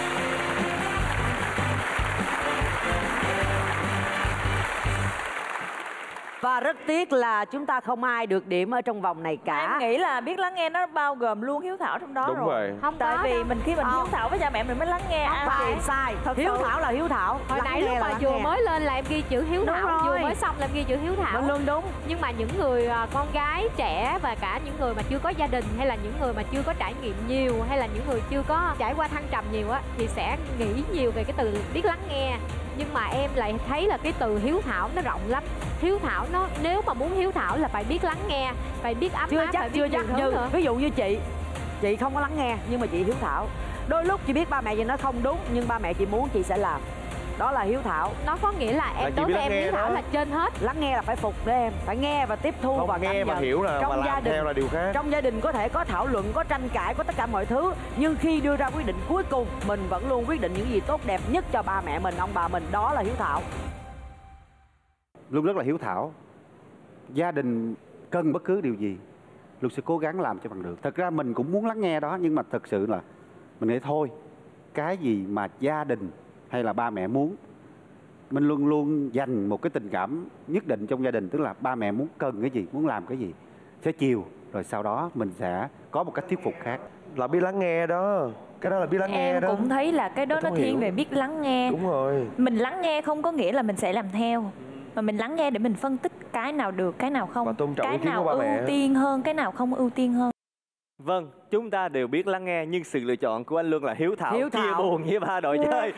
Và rất tiếc là chúng ta không ai được điểm ở trong vòng này cả. Em nghĩ là biết lắng nghe nó bao gồm luôn hiếu thảo trong đó. Đúng rồi. Không, tại vì mình khi mình hiếu thảo với cha mẹ mình mới lắng nghe. Không phải, sai. Hiếu thảo là hiếu thảo. Hồi nãy lúc mà vừa mới lên là em ghi chữ hiếu thảo, vừa mới xong là em ghi chữ hiếu thảo. Minh Luân đúng. Nhưng mà những người con gái trẻ và cả những người mà chưa có gia đình, hay là những người mà chưa có trải nghiệm nhiều, hay là những người chưa có trải qua thăng trầm nhiều á, thì sẽ nghĩ nhiều về cái từ biết lắng nghe. Nhưng mà em lại thấy là cái từ hiếu thảo nó rộng lắm. Hiếu thảo nó, nếu mà muốn hiếu thảo là phải biết lắng nghe, phải biết ấm áp, phải biết nhiều thứ nữa. Ví dụ như chị không có lắng nghe nhưng mà chị hiếu thảo. Đôi lúc chị biết ba mẹ chị nói không đúng nhưng ba mẹ chị muốn chị sẽ làm. Đó là hiếu thảo. Nó có nghĩa là em đối với em hiếu thảo là trên hết. Lắng nghe là phải phục để em, phải nghe và tiếp thu không và nghe cảm mà nhận. hiểu là Trong mà gia làm đình, theo là điều khác. Trong gia đình có thể có thảo luận, có tranh cãi, có tất cả mọi thứ, nhưng khi đưa ra quyết định cuối cùng mình vẫn luôn quyết định những gì tốt đẹp nhất cho ba mẹ mình, ông bà mình. Đó là hiếu thảo. Luân rất là hiếu thảo. Gia đình cần bất cứ điều gì Luân sẽ cố gắng làm cho bằng được. Thật ra mình cũng muốn lắng nghe đó, nhưng mà thật sự là mình nghĩ thôi, cái gì mà gia đình hay là ba mẹ muốn, mình luôn luôn dành một cái tình cảm nhất định trong gia đình. Tức là ba mẹ muốn cần cái gì, muốn làm cái gì sẽ chiều, rồi sau đó mình sẽ có một cách thuyết phục khác. Là biết lắng nghe đó. Cái đó là biết lắng nghe đó. Em cũng thấy là cái đó nó thiên về biết lắng nghe. Đúng rồi. Mình lắng nghe không có nghĩa là mình sẽ làm theo, mà mình lắng nghe để mình phân tích cái nào được, cái nào không, và tôn trọng cái ý kiến nào của ba ưu mẹ. tiên hơn, cái nào không ưu tiên hơn. Vâng, chúng ta đều biết lắng nghe, nhưng sự lựa chọn của anh Luân là hiếu thảo. Hiếu thảo. Chia buồn với ba đội chơi.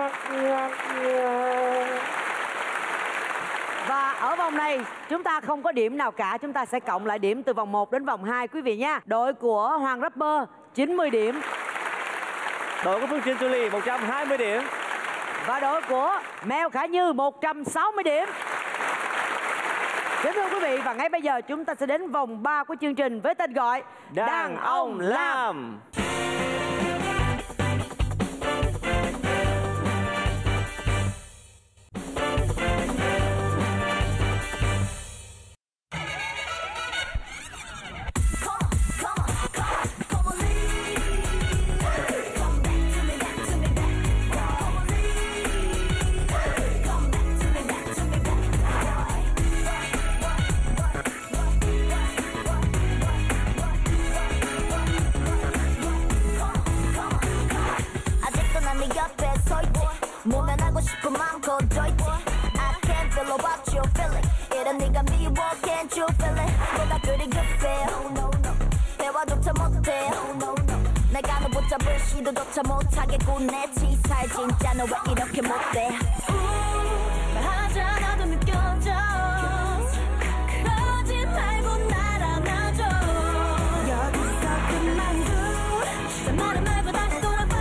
Và ở vòng này chúng ta không có điểm nào cả. Chúng ta sẽ cộng lại điểm từ vòng 1 đến vòng 2 quý vị nha. Đội của Hoàng Rapper 90 điểm. Đội của Phương Trinh Julie 120 điểm. Và đội của Mèo Khả Như 160 điểm. Kính thưa quý vị, và ngay bây giờ chúng ta sẽ đến vòng 3 của chương trình với tên gọi Đàn ông Lam. 싶은 마음껏 져있지 I can't feel what you're feeling 이런 네가 미워 can't you feel it 너가 그리 급해 대화조차 못해 내가 너 붙잡을 시도조차 못하겠군 내 치사해 진짜 너 왜 이렇게 못돼 말하지 않아도 느껴져 그러지 말고 날 안아줘 여기서 그만둬 진짜 말은 말고 다시 돌아봐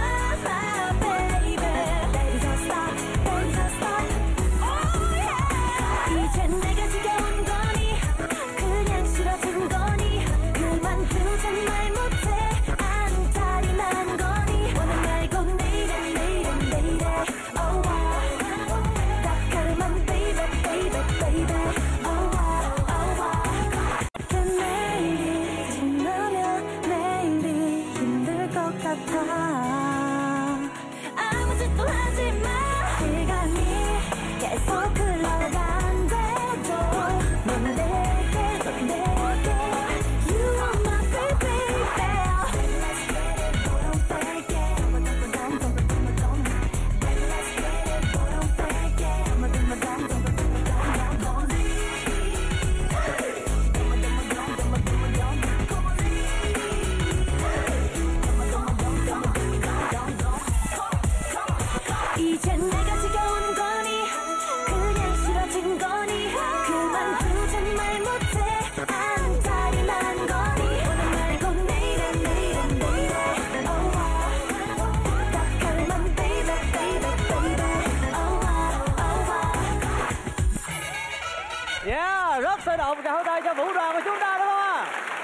Rất sôi động, chào tay cho vũ đoàn của chúng ta đúng không ạ?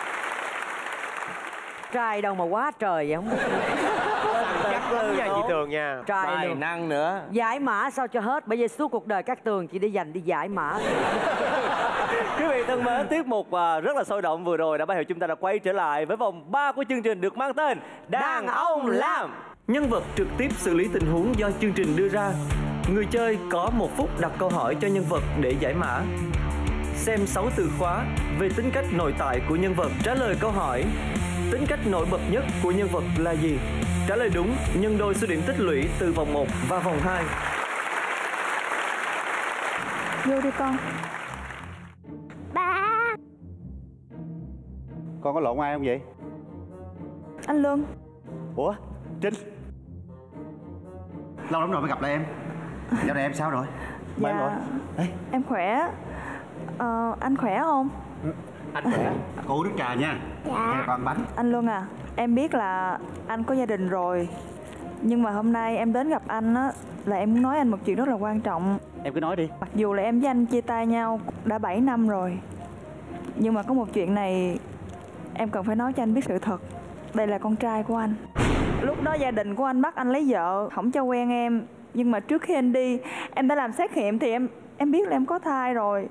Trai đâu mà quá trời vậy không biết. Chắc lắm nha chị Tường nha. Trai năng nữa. Giải mã sao cho hết, bởi vì suốt cuộc đời các Tường chỉ để dành đi giải mã. Quý vị thân mến, tiết mục rất là sôi động vừa rồi đã báo hiệu chúng ta đã quay trở lại với vòng 3 của chương trình được mang tên Đàn ông Lam. Nhân vật trực tiếp xử lý tình huống do chương trình đưa ra. Người chơi có 1 phút đặt câu hỏi cho nhân vật để giải mã. Xem 6 từ khóa về tính cách nội tại của nhân vật. Trả lời câu hỏi: tính cách nổi bật nhất của nhân vật là gì? Trả lời đúng, nhân đôi số điểm tích lũy từ vòng 1 và vòng 2. Vô đi con. Ba. Con có lộn ai không vậy? Anh Luân. Ủa, Trinh. Lâu lắm rồi mới gặp lại em. Dạo này em sao rồi? Dạ, rồi. Em khỏe. Anh khỏe không? Anh khỏe. Cô uống nước trà nha. Dạ. Còn bánh. Anh Luân à, em biết là anh có gia đình rồi, nhưng mà hôm nay em đến gặp anh á là em muốn nói anh một chuyện rất là quan trọng. Em cứ nói đi. Mặc dù là em với anh chia tay nhau đã 7 năm rồi, nhưng mà có một chuyện này em cần phải nói cho anh biết sự thật. Đây là con trai của anh. Lúc đó gia đình của anh bắt anh lấy vợ, không cho quen em. Nhưng mà trước khi anh đi, em đã làm xét nghiệm thì em biết là em có thai rồi.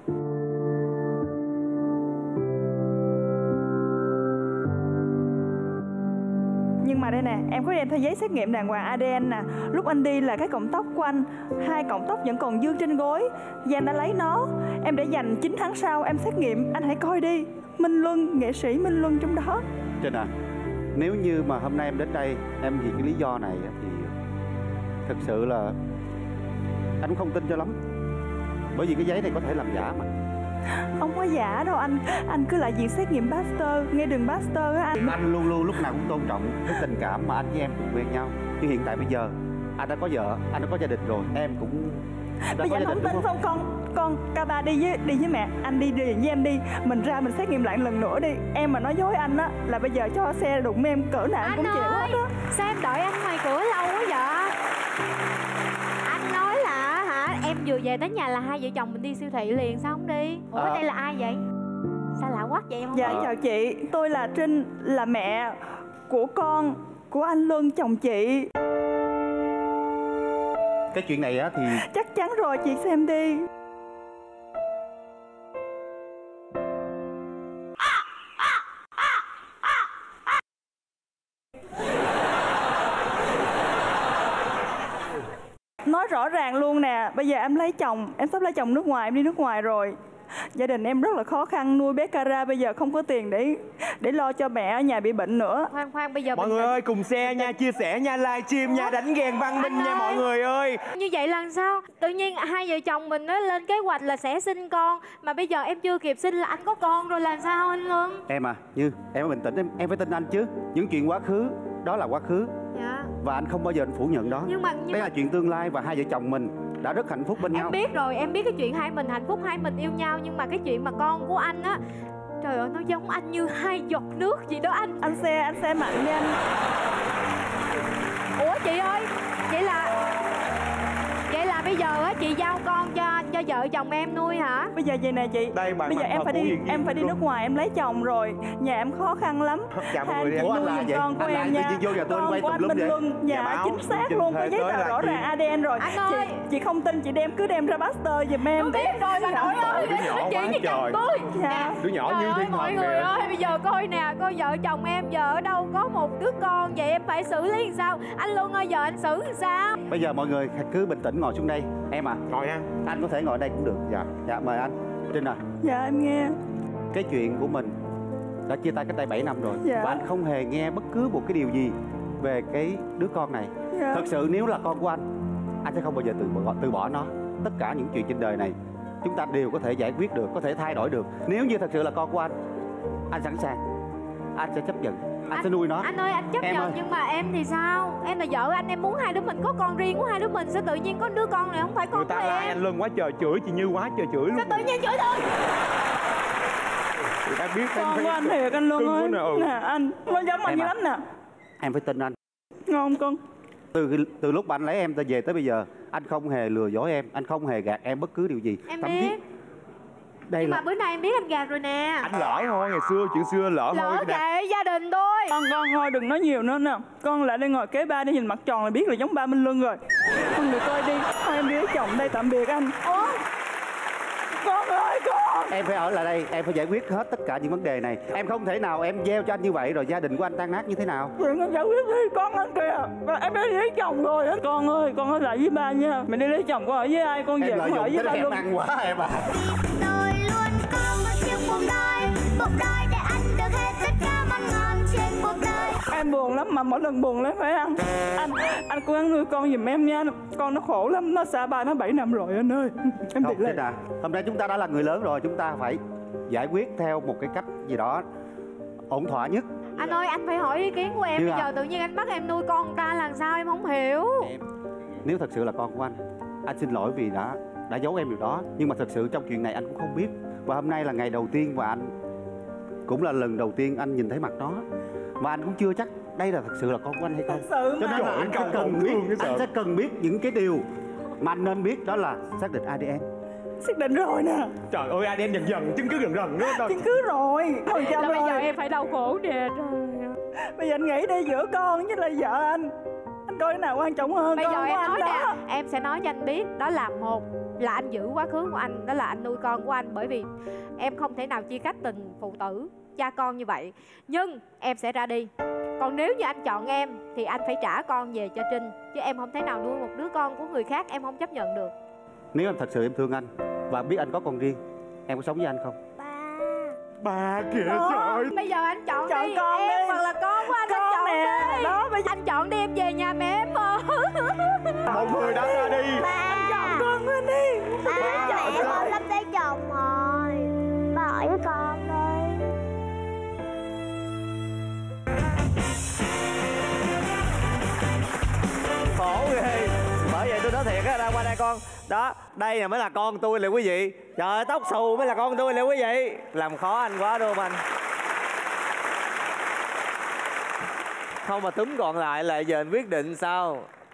Nhưng mà đây nè, em có đem theo giấy xét nghiệm đàng hoàng ADN nè. Lúc anh đi là cái cọng tóc của anh, 2 cọng tóc vẫn còn vương trên gối, và anh đã lấy nó. Em để dành 9 tháng sau em xét nghiệm, anh hãy coi đi. Minh Luân, nghệ sĩ Minh Luân trong đó. Trinh à, nếu như mà hôm nay em đến đây em vì cái lý do này thì thực sự là anh cũng không tin cho lắm. Bởi vì cái giấy này có thể làm giả mà. Không có giả đâu anh cứ lại việc xét nghiệm Pasteur, nghe đường Pasteur á anh. Anh luôn luôn lúc nào cũng tôn trọng cái tình cảm mà anh với em từng quen nhau. Nhưng hiện tại bây giờ anh đã có vợ, anh đã có gia đình rồi, em cũng bây giờ anh không tin không con ca ba đi với mẹ, anh đi với em đi, mình ra mình xét nghiệm lại lần nữa đi. Em mà nói dối anh á là bây giờ cho xe đụng em cỡ nào anh cũng chịu hết á. Sao em đợi anh ngoài cửa lâu quá vậy? Anh nói vừa về tới nhà là hai vợ chồng mình đi siêu thị liền, sao không đi? Ủa đây là ai vậy? Sao lạ quá vậy em không? Dạ chào chị, tôi là Trinh, là mẹ của con của anh Luân, chồng chị. Cái chuyện này á thì Chắc chắn rồi, chị xem đi. Nói rõ ràng luôn nè, bây giờ em lấy chồng, em sắp lấy chồng nước ngoài, em đi nước ngoài rồi. Gia đình em rất là khó khăn, nuôi bé Cara bây giờ không có tiền để lo cho mẹ ở nhà bị bệnh nữa. Khoan bây giờ mọi người ơi, cùng share nha, chia sẻ nha, livestream nha, đánh ghen văn minh nha mọi người ơi. Như vậy là sao? Tự nhiên hai vợ chồng mình nó lên kế hoạch là sẽ sinh con, mà bây giờ em chưa kịp sinh là anh có con rồi, làm sao anh Luân? em à, Như em phải bình tĩnh, em phải tin anh chứ. Những chuyện quá khứ đó là quá khứ. Dạ. Và anh không bao giờ anh phủ nhận đó. Nhưng đây là chuyện tương lai và hai vợ chồng mình đã rất hạnh phúc bên nhau. Em biết rồi, em biết cái chuyện hai mình hạnh phúc, hai mình yêu nhau, nhưng mà cái chuyện mà con của anh á, trời ơi nó giống anh như hai giọt nước gì đó anh. Anh xe mạnh nha anh. Ủa chị ơi, vậy là bây giờ á chị giao con cho vợ chồng em nuôi hả? Bây giờ vậy nè chị, bây giờ em phải đi nước ngoài, em lấy chồng rồi, nhà em khó khăn lắm. Hai chị nuôi giùm con của em nha. Con của anh Minh Luân, dạ chính xác luôn, có giấy tờ rõ ràng ADN rồi. Chị không tin chị cứ đem ra master giùm em. Tôi biết rồi bà nội ơi, nói chuyện với chồng tôi. Đứa nhỏ như thiên mọi người ơi, bây giờ coi nè, coi vợ chồng em giờ ở đâu có một đứa con, vậy em phải xử lý làm sao? Anh Luân ơi, giờ anh xử làm sao? Bây giờ mọi người cứ bình tĩnh ngồi xuống đây. Em à, ngồi ha. Anh có thể ngồi đây cũng được. Dạ mời anh. Trinh à. Dạ em nghe. Cái chuyện của mình đã chia tay cách đây 7 năm rồi. Dạ. Và anh không hề nghe bất cứ một cái điều gì về cái đứa con này. Dạ. Thật sự nếu là con của anh sẽ không bao giờ từ bỏ nó. Tất cả những chuyện trên đời này chúng ta đều có thể giải quyết được, có thể thay đổi được. Nếu như thật sự là con của anh sẵn sàng, anh sẽ chấp nhận, anh sẽ nuôi nó. Anh ơi, anh chấp nhận, nhưng mà em thì sao? Em là vợ anh, em muốn hai đứa mình có con riêng của hai đứa mình. Sao tự nhiên có đứa con này không phải con người ta của la em? anh Luân quá trời, chửi chị Như quá trời chửi luôn. Sao tự nhiên chửi tôi? Người ta biết con của anh thiệt anh Luân ơi. Nè anh, nó giống anh lắm nè. Em phải tin anh. Ngon con. Từ lúc anh lấy em về tới bây giờ, anh không hề lừa dối em, anh không hề gạt em bất cứ điều gì. Em biết. Nhưng mà bữa nay em biết anh gạt rồi nè. Anh lỡ thôi, ngày xưa chuyện xưa lỡ thôi. Lỡ kệ gia đình thôi. Con thôi đừng nói nhiều nữa nè. Con lại đây ngồi kế ba để nhìn mặt tròn là biết là giống ba Minh Luân rồi. Con người coi đi, hai em đi lấy chồng đây, tạm biệt anh. Ủa? Con ơi con. Em phải ở lại đây, em phải giải quyết hết tất cả những vấn đề này. Em không thể nào em gieo cho anh như vậy rồi gia đình của anh tan nát như thế nào. Con giải quyết đi, con anh kìa. Em đi lấy chồng rồi. Con ơi, con ở lại với ba nha. Mình đi lấy chồng, con ở với ai, con về con ở với ba luôn. Em ăn quá em à. Tôi luôn có một chiếc bụng đôi để anh được hết tất cả món ngon trên cuộc đời. Em buồn lắm mà mỗi lần buồn lấy phải ăn. Anh cố gắng nuôi con giùm em nha. Con nó khổ lắm, nó xa ba nó 7 năm rồi anh ơi. Em Không, thiệt lên. hôm nay chúng ta đã là người lớn rồi, chúng ta phải giải quyết theo một cái cách gì đó ổn thỏa nhất. Anh ơi, anh phải hỏi ý kiến của em. Bây giờ tự nhiên anh bắt em nuôi con người ta làm sao em không hiểu. Nếu thật sự là con của anh xin lỗi vì đã giấu em điều đó. Nhưng mà thật sự trong chuyện này anh cũng không biết. Và hôm nay là ngày đầu tiên và anh cũng là lần đầu tiên anh nhìn thấy mặt nó. Và anh cũng chưa chắc đây là thật sự là con của anh hay không. Cho nên là anh sẽ cần biết những cái điều mà anh nên biết, đó là xác định ADN. Xác định rồi nè. Trời ơi, ADN dần, chứng cứ rần nữa. Chứng cứ rồi. Bây giờ em phải đau khổ nè. Bây giờ anh nghĩ đi, giữa con với là vợ anh coi cái nào quan trọng hơn. Bây con giờ em nói đó. nè, em sẽ nói cho anh biết. Đó là một là anh giữ quá khứ của anh, đó là anh nuôi con của anh. Bởi vì em không thể nào chia cách tình phụ tử cha con như vậy. Nhưng em sẽ ra đi. Còn nếu như anh chọn em thì anh phải trả con về cho Trinh. Chứ em không thể nào nuôi một đứa con của người khác, em không chấp nhận được. Nếu em thật sự em thương anh và biết anh có con riêng, em có sống với anh không? Ba kìa, trời ơi. Bây giờ anh chọn đi, con em đi. hoặc là con của anh Con chọn nè. đi. Đó, bây giờ anh chọn đi, em về nhà mẹ em ở. Một người đã ra đi. Anh chọn con anh đi. Mẹ con sắp lấy chồng rồi. Ba ở với con đi. Khổ ghê. Bởi vậy tôi nói thiệt á, ra qua đây con. Đó, đây là mới là con tôi nè quý vị. Trời ơi, tóc xù mới là con tôi nè quý vị. Làm khó anh quá đúng không anh? Không mà túm gọn lại là giờ anh quyết định sao?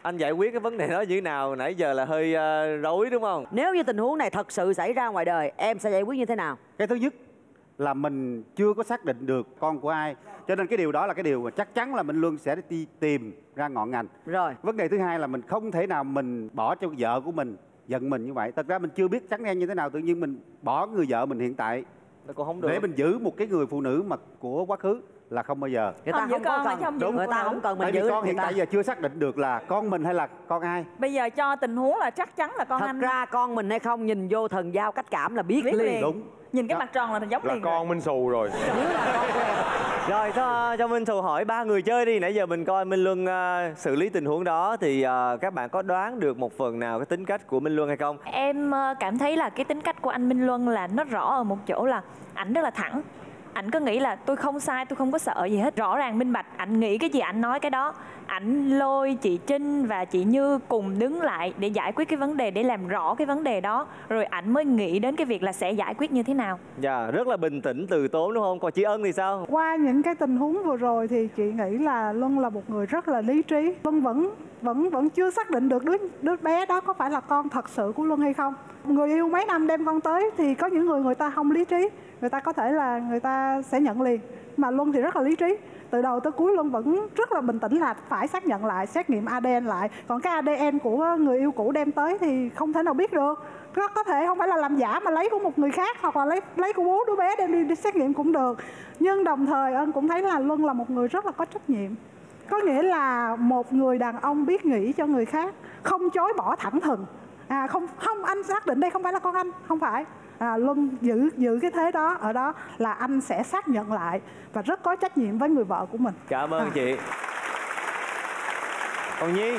Anh giải quyết cái vấn đề đó như thế nào? Nãy giờ là hơi rối đúng không? Nếu như tình huống này thật sự xảy ra ngoài đời, em sẽ giải quyết như thế nào? Cái thứ nhất là mình chưa có xác định được con của ai, cho nên cái điều đó là cái điều mà chắc chắn là Minh Luân sẽ đi tìm ra ngọn ngành. Rồi. Vấn đề thứ hai là mình không thể nào mình bỏ cho vợ của mình giận mình như vậy. Thật ra mình chưa biết trắng đen như thế nào, tự nhiên mình bỏ người vợ mình hiện tại cũng không được. để mình giữ một cái người phụ nữ mà của quá khứ là không bao giờ. Người ta không có cần. Đúng, người ta không cần mình tại vì giữ con hiện người ta. tại giờ chưa xác định được là con mình hay là con ai. Bây giờ cho tình huống là chắc chắn là con Thật anh. ra con mình hay không, nhìn vô thần giao cách cảm là biết liền. Đúng. Nhìn cái mặt tròn là giống là liền con Minh Xù rồi. Rồi cho Minh Xù hỏi ba người chơi đi. Nãy giờ mình coi Minh Luân xử lý tình huống đó thì các bạn có đoán được một phần nào cái tính cách của Minh Luân hay không? Em cảm thấy là cái tính cách của anh Minh Luân là nó rõ ở một chỗ là ảnh rất là thẳng. Ảnh cứ nghĩ là tôi không sai, tôi không có sợ gì hết. Rõ ràng minh bạch, ảnh nghĩ cái gì ảnh nói cái đó. Ảnh lôi chị Trinh và chị Như cùng đứng lại để giải quyết cái vấn đề, để làm rõ cái vấn đề đó. Rồi ảnh mới nghĩ đến cái việc là sẽ giải quyết như thế nào. Dạ, rất là bình tĩnh, từ tốn đúng không? Còn chị Ân thì sao? Qua những cái tình huống vừa rồi thì chị nghĩ là Luân là một người rất là lý trí. Luân vẫn chưa xác định được đứa bé đó có phải là con thật sự của Luân hay không. Người yêu mấy năm đem con tới thì có những người ta không lý trí, người ta có thể là người ta sẽ nhận liền. Mà Luân thì rất là lý trí. Từ đầu tới cuối Luân vẫn rất là bình tĩnh là phải xác nhận lại, xét nghiệm ADN lại. Còn cái ADN của người yêu cũ đem tới thì không thể nào biết được. Có thể không phải là làm giả mà lấy của một người khác, hoặc là lấy của bố đứa bé đem đi xét nghiệm cũng được. Nhưng đồng thời Ân cũng thấy là Luân là một người rất là có trách nhiệm. Có nghĩa là một người đàn ông biết nghĩ cho người khác, không chối bỏ thẳng thừng. Không anh xác định đây không phải là con anh, không phải. Luân giữ cái thế đó, ở đó là anh sẽ xác nhận lại và rất có trách nhiệm với người vợ của mình. Cảm ơn chị. Còn Nhi,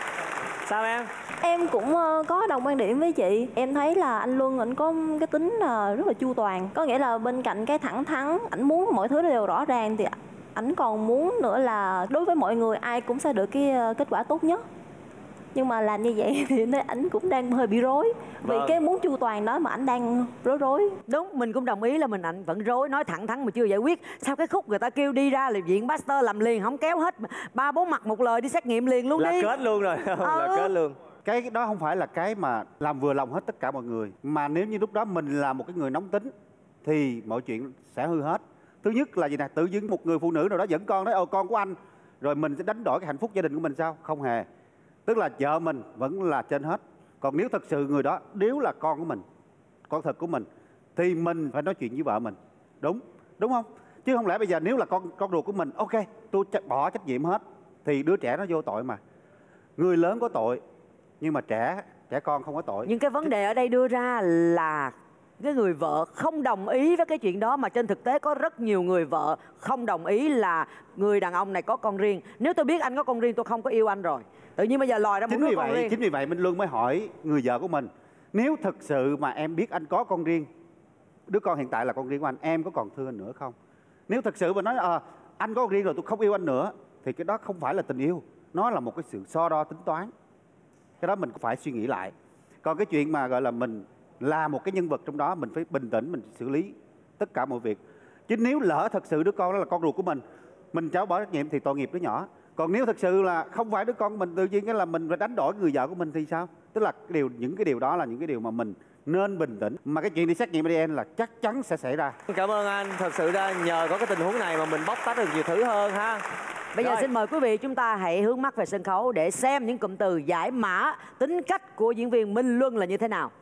sao em? Em cũng có đồng quan điểm với chị. Em thấy là anh Luân ảnh có cái tính rất là chu toàn. Có nghĩa là bên cạnh cái thẳng thắn, ảnh muốn mọi thứ đều rõ ràng thì ảnh còn muốn nữa là đối với mọi người ai cũng sẽ được cái kết quả tốt nhất. Nhưng mà làm như vậy thì ảnh cũng đang hơi bị rối. Vì cái muốn chu toàn đó mà ảnh đang rối. Đúng, mình cũng đồng ý là ảnh vẫn rối, nói thẳng thắn mà chưa giải quyết. Sao cái khúc người ta kêu đi ra là viện Master làm liền, không kéo hết 3-4 mặt một lời đi xét nghiệm liền luôn là đi. Là kết luôn rồi, là kết luôn. Cái đó không phải là cái mà làm vừa lòng hết tất cả mọi người. Mà nếu như lúc đó mình là một cái người nóng tính thì mọi chuyện sẽ hư hết. Thứ nhất là gì nè, tự dưng một người phụ nữ nào đó dẫn con nói con của anh, rồi mình sẽ đánh đổi cái hạnh phúc gia đình của mình sao? Không hề. Tức là vợ mình vẫn là trên hết. Còn nếu thật sự người đó nếu là con của mình, con thật của mình, thì mình phải nói chuyện với vợ mình. Đúng không? Chứ không lẽ bây giờ nếu là con ruột của mình, ok, tôi bỏ trách nhiệm hết, thì đứa trẻ nó vô tội mà. Người lớn có tội, nhưng mà trẻ con không có tội. Nhưng cái vấn đề ở đây đưa ra là cái người vợ không đồng ý với cái chuyện đó, mà trên thực tế có rất nhiều người vợ không đồng ý là người đàn ông này có con riêng. Nếu tôi biết anh có con riêng tôi không có yêu anh rồi. Tự nhiên bây giờ lòi ra một đứa con riêng. Chính vì vậy Minh Luân mới hỏi người vợ của mình, nếu thực sự mà em biết anh có con riêng, đứa con hiện tại là con riêng của anh, em có còn thương anh nữa không? Nếu thực sự mà nói anh có con riêng rồi tôi không yêu anh nữa, thì cái đó không phải là tình yêu, nó là một cái sự so đo tính toán. Cái đó mình cũng phải suy nghĩ lại. Còn cái chuyện mà gọi là mình là một cái nhân vật trong đó, mình phải bình tĩnh, mình xử lý tất cả mọi việc. Chứ nếu lỡ thật sự đứa con đó là con ruột của mình cháu bỏ trách nhiệm thì tội nghiệp đứa nhỏ. Còn nếu thật sự là không phải đứa con của mình, tự nhiên cái là mình phải đánh đổi người vợ của mình thì sao? Tức là những cái điều đó là những cái điều mà mình nên bình tĩnh. Mà cái chuyện đi xét nghiệm ADN là chắc chắn sẽ xảy ra. Cảm ơn anh. Thật sự ra nhờ có cái tình huống này mà mình bóc tách được nhiều thứ hơn ha. Bây giờ xin mời quý vị chúng ta hãy hướng mắt về sân khấu để xem những cụm từ giải mã tính cách của diễn viên Minh Luân là như thế nào.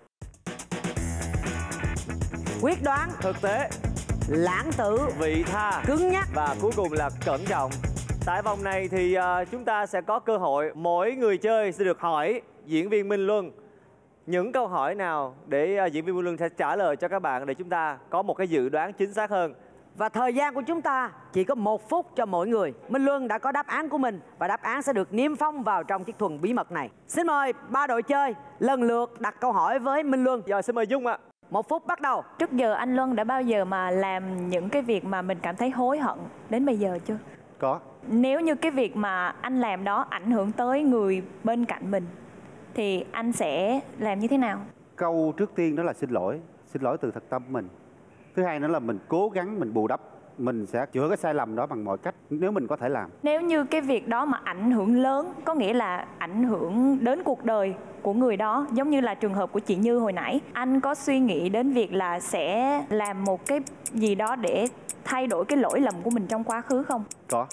Quyết đoán, thực tế, lãng tử, vị tha, cứng nhắc và cuối cùng là cẩn trọng. Tại vòng này thì chúng ta sẽ có cơ hội mỗi người chơi sẽ được hỏi diễn viên Minh Luân những câu hỏi nào để diễn viên Minh Luân sẽ trả lời cho các bạn để chúng ta có một cái dự đoán chính xác hơn. Và thời gian của chúng ta chỉ có 1 phút cho mỗi người. Minh Luân đã có đáp án của mình và đáp án sẽ được niêm phong vào trong chiếc thùng bí mật này. Xin mời 3 đội chơi lần lượt đặt câu hỏi với Minh Luân. Giờ xin mời Dung ạ. 1 phút bắt đầu. Trước giờ anh Luân đã bao giờ mà làm những cái việc mà mình cảm thấy hối hận đến bây giờ chưa? Có. Nếu như cái việc mà anh làm đó ảnh hưởng tới người bên cạnh mình thì anh sẽ làm như thế nào? Câu trước tiên đó là xin lỗi từ thật tâm mình. Thứ hai nữa là mình cố gắng mình bù đắp mình sẽ chữa cái sai lầm đó bằng mọi cách nếu mình có thể làm. Nếu như cái việc đó mà ảnh hưởng lớn, có nghĩa là ảnh hưởng đến cuộc đời của người đó, giống như là trường hợp của chị Như hồi nãy, anh có suy nghĩ đến việc là sẽ làm một cái gì đó để thay đổi cái lỗi lầm của mình trong quá khứ không? Có.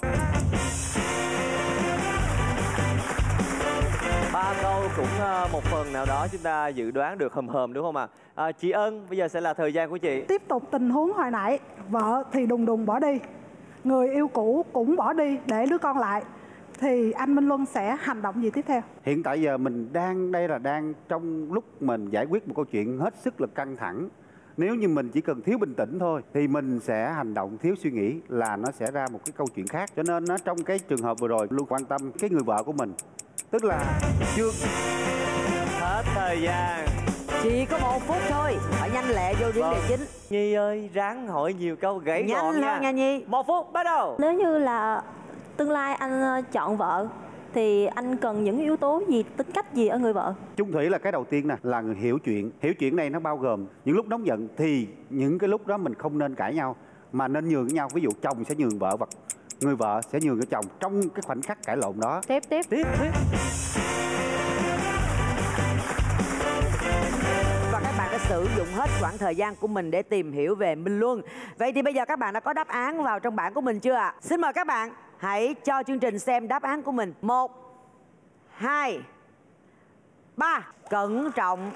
3 câu cũng một phần nào đó chúng ta dự đoán được hòm hòm đúng không ạ? Chị Ân, bây giờ sẽ là thời gian của chị. Tiếp tục tình huống hồi nãy, vợ thì đùng đùng bỏ đi, người yêu cũ cũng bỏ đi để đứa con lại, thì anh Minh Luân sẽ hành động gì tiếp theo? Hiện tại giờ mình đang trong lúc mình giải quyết một câu chuyện hết sức là căng thẳng. Nếu như mình chỉ cần thiếu bình tĩnh thôi thì mình sẽ hành động thiếu suy nghĩ là nó sẽ ra một cái câu chuyện khác. Cho nên trong cái trường hợp vừa rồi luôn quan tâm cái người vợ của mình. Tức là chưa hết thời gian. Chỉ có 1 phút thôi, phải nhanh lẹ vô vấn đề chính. Nhi ơi, ráng hỏi nhiều câu gãy gọn nha. Nha Nhi. 1 phút bắt đầu. Nếu như là tương lai anh chọn vợ thì anh cần những yếu tố gì, tính cách gì ở người vợ? chung thủy là cái đầu tiên nè, là người hiểu chuyện. Hiểu chuyện này nó bao gồm những lúc nóng giận thì những cái lúc đó mình không nên cãi nhau mà nên nhường với nhau. Ví dụ chồng sẽ nhường vợ và người vợ sẽ nhường cho chồng trong cái khoảnh khắc cãi lộn đó. Tiếp. Và các bạn đã sử dụng hết quãng thời gian của mình để tìm hiểu về Minh Luân. Vậy thì bây giờ các bạn đã có đáp án vào trong bảng của mình chưa ạ? Xin mời các bạn hãy cho chương trình xem đáp án của mình. 1, 2, 3. Cẩn trọng.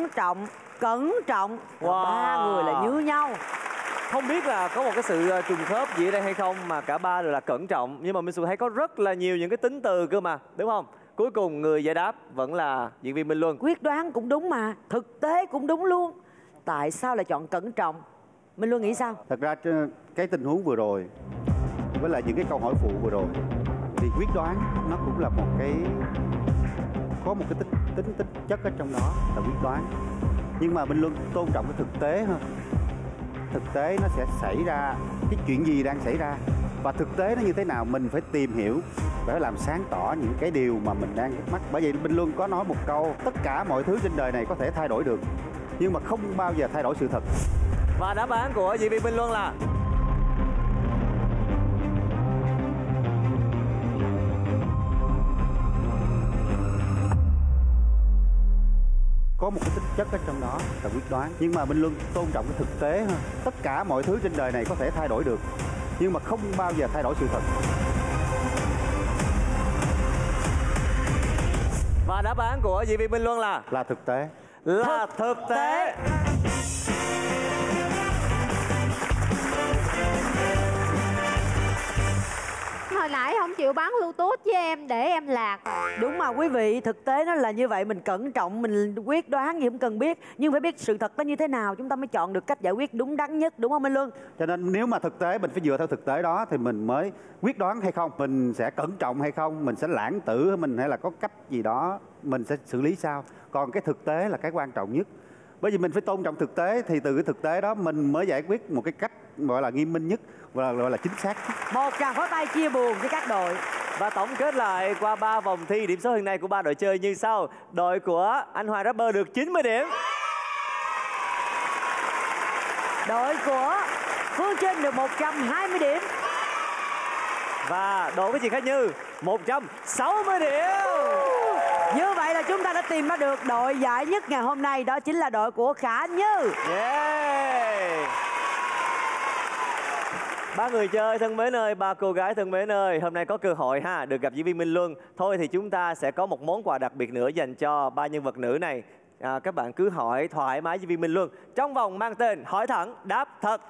Wow. 3 người là như nhau. Không biết là có một cái sự trùng khớp gì ở đây hay không mà cả 3 đều là cẩn trọng. Nhưng mà Minh Xuân thấy có rất là nhiều những cái tính từ cơ mà, đúng không? Cuối cùng người giải đáp vẫn là diễn viên Minh Luân. Quyết đoán cũng đúng mà, thực tế cũng đúng luôn. Tại sao lại chọn cẩn trọng? Minh Luân nghĩ sao? Thật ra cái tình huống vừa rồi với lại những cái câu hỏi phụ vừa rồi thì quyết đoán nó cũng là một cái, có một cái tính chất ở trong đó là quyết đoán. Nhưng mà Minh Luân tôn trọng cái thực tế hơn. Thực tế nó sẽ xảy ra, cái chuyện gì đang xảy ra và thực tế nó như thế nào mình phải tìm hiểu, phải làm sáng tỏ những cái điều mà mình đang thắc mắc. Bởi vậy Minh Luân có nói một câu: tất cả mọi thứ trên đời này có thể thay đổi được nhưng mà không bao giờ thay đổi sự thật. Và đáp án của diễn viên Minh Luân là có một cái tính chất ở trong đó là quyết đoán. Nhưng mà Minh Luân tôn trọng cái thực tế hơn. Tất cả mọi thứ trên đời này có thể thay đổi được nhưng mà không bao giờ thay đổi sự thật. Và đáp án của diễn viên Minh Luân là thực tế. Là thực tế. Hồi nãy không chịu bắn Bluetooth với em để em lạc. Đúng mà quý vị, thực tế nó là như vậy. Mình cẩn trọng, mình quyết đoán gì không cần biết, nhưng phải biết sự thật nó như thế nào chúng ta mới chọn được cách giải quyết đúng đắn nhất, đúng không Minh Luân? Cho nên nếu mà thực tế mình phải dựa theo thực tế đó thì mình mới quyết đoán hay không, mình sẽ cẩn trọng hay không, mình sẽ lãng tử mình hay là có cách gì đó mình sẽ xử lý sao. Còn cái thực tế là cái quan trọng nhất. Bởi vì mình phải tôn trọng thực tế thì từ cái thực tế đó mình mới giải quyết một cái cách gọi là nghiêm minh nhất và gọi là chính xác. Một tràng pháo tay chia buồn với các đội. Và tổng kết lại qua 3 vòng thi, điểm số hiện nay của 3 đội chơi như sau. Đội của anh Hoàng Rapper được 90 điểm. Đội của Phương Trinh được 120 điểm. Và đội của chị Khánh Như 160 điểm. Như vậy là chúng ta đã tìm ra được đội giải nhất ngày hôm nay. Đó chính là đội của Khả Như. Yeah. 3 người chơi thân mến ơi, 3 cô gái thân mến ơi, hôm nay có cơ hội được gặp diễn viên Minh Luân. Thôi thì chúng ta sẽ có một món quà đặc biệt nữa dành cho 3 nhân vật nữ này. Các bạn cứ hỏi thoải mái diễn viên Minh Luân trong vòng mang tên hỏi thẳng đáp thật.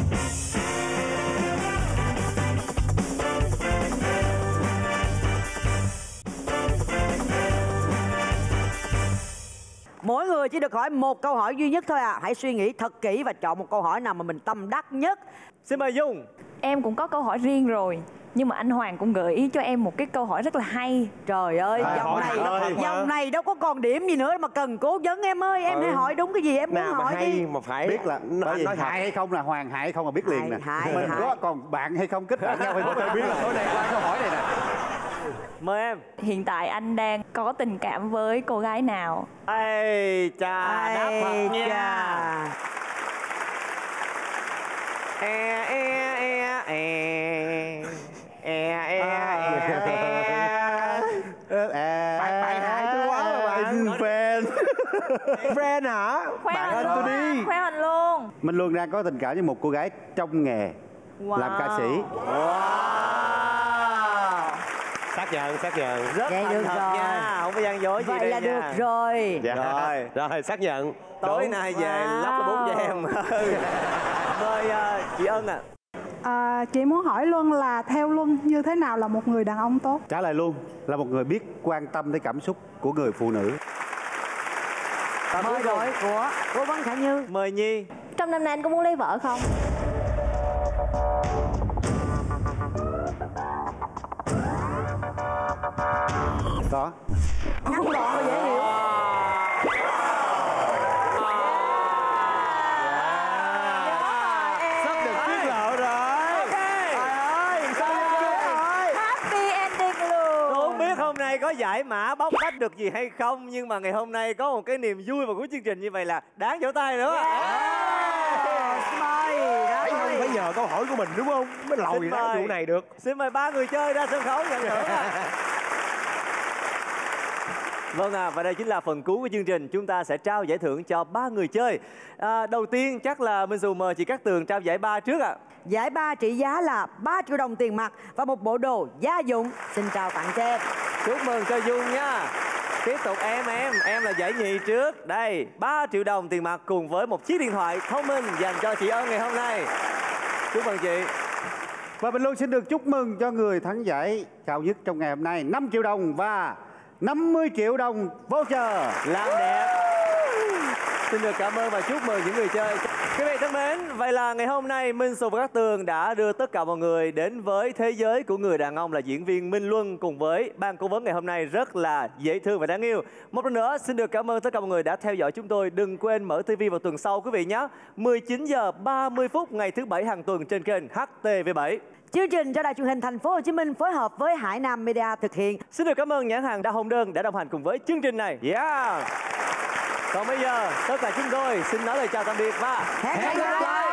Mỗi người chỉ được hỏi một câu hỏi duy nhất thôi à. Hãy suy nghĩ thật kỹ và chọn một câu hỏi nào mà mình tâm đắc nhất. Xin mời Dung. Em cũng có câu hỏi riêng rồi, nhưng mà anh Hoàng cũng gợi ý cho em một cái câu hỏi rất là hay. Trời ơi, dòng này đâu có còn điểm gì nữa mà cần cố vấn em ơi. Em hãy hỏi đúng cái gì em muốn hỏi đi. Mà phải biết là nói hại hay không, là Hoàng hại hay không là biết liền nè. Mình có còn bạn hay không, kết bạn nhau hay không phải biết là tối nay qua câu hỏi này nè. Mời em. Hiện tại anh đang có tình cảm với cô gái nào? Ê chà, đáp thật nha. Friend hả? Khoe Bạn Hoành ơi tôi luôn à, đi. khoe Hoành luôn. Minh Luân đang có tình cảm với một cô gái trong nghề làm ca sĩ. Xác nhận, xác nhận. Rất Vậy thành được thật rồi. nha, không có gian dối gì Vậy đây là nha. được rồi. Dạ. Rồi. Rồi, xác nhận. Tối Đúng. nay về lắp cái 4 cho em. Mời chị Ân ạ. Chị muốn hỏi Luân là theo Luân như thế nào là một người đàn ông tốt? Trả lời luôn là một người biết quan tâm tới cảm xúc của người phụ nữ. Mời đội của Cố vấn Khả Như. Mời Nhi. Trong năm nay anh có muốn lấy vợ không? Có. Ngắn gọn và dễ hiểu. Sắp được tiết lộ rồi. Trời ơi, sao rồi? Happy ending luôn. Tôi không biết hôm nay có giải mã bóc tách được gì hay không, nhưng mà ngày hôm nay có một cái niềm vui vào cuối chương trình như vậy là đáng vỗ tay nữa. Mời. Phải không? Phải nhờ câu hỏi của mình đúng không? Mới lòi Xin ra mời. vụ này được. Xin mời 3 người chơi ra sân khấu nhận thưởng. Vâng ạ, và đây chính là phần cuối của chương trình. Chúng ta sẽ trao giải thưởng cho 3 người chơi. Đầu tiên chắc là Minh Dù mời chị Cát Tường trao giải ba trước ạ. Giải ba trị giá là 3 triệu đồng tiền mặt và một bộ đồ gia dụng. Xin trao tặng cho em. Chúc mừng cho Dung nha. Tiếp tục em là giải nhì trước. Đây, 3 triệu đồng tiền mặt cùng với một chiếc điện thoại thông minh dành cho chị Ân ngày hôm nay. Chúc mừng chị. Và mình luôn xin được chúc mừng cho người thắng giải cao nhất trong ngày hôm nay, 5 triệu đồng và 50 triệu đồng voucher. Làm đẹp. Xin được cảm ơn và chúc mừng những người chơi. Quý vị thân mến, vậy là ngày hôm nay Minh Sùng và Cát Tường đã đưa tất cả mọi người đến với thế giới của người đàn ông là diễn viên Minh Luân cùng với ban cố vấn ngày hôm nay rất là dễ thương và đáng yêu. Một lần nữa xin được cảm ơn tất cả mọi người đã theo dõi chúng tôi. Đừng quên mở TV vào tuần sau quý vị nhé. 19 giờ 30 phút ngày thứ Bảy hàng tuần trên kênh HTV7. Chương trình do Đài Truyền hình Thành phố Hồ Chí Minh phối hợp với Hải Nam Media thực hiện. Xin được cảm ơn nhãn hàng Đa Hồng Đơn đã đồng hành cùng với chương trình này. Yeah. Còn bây giờ tất cả chúng tôi xin nói lời chào tạm biệt và hẹn gặp lại.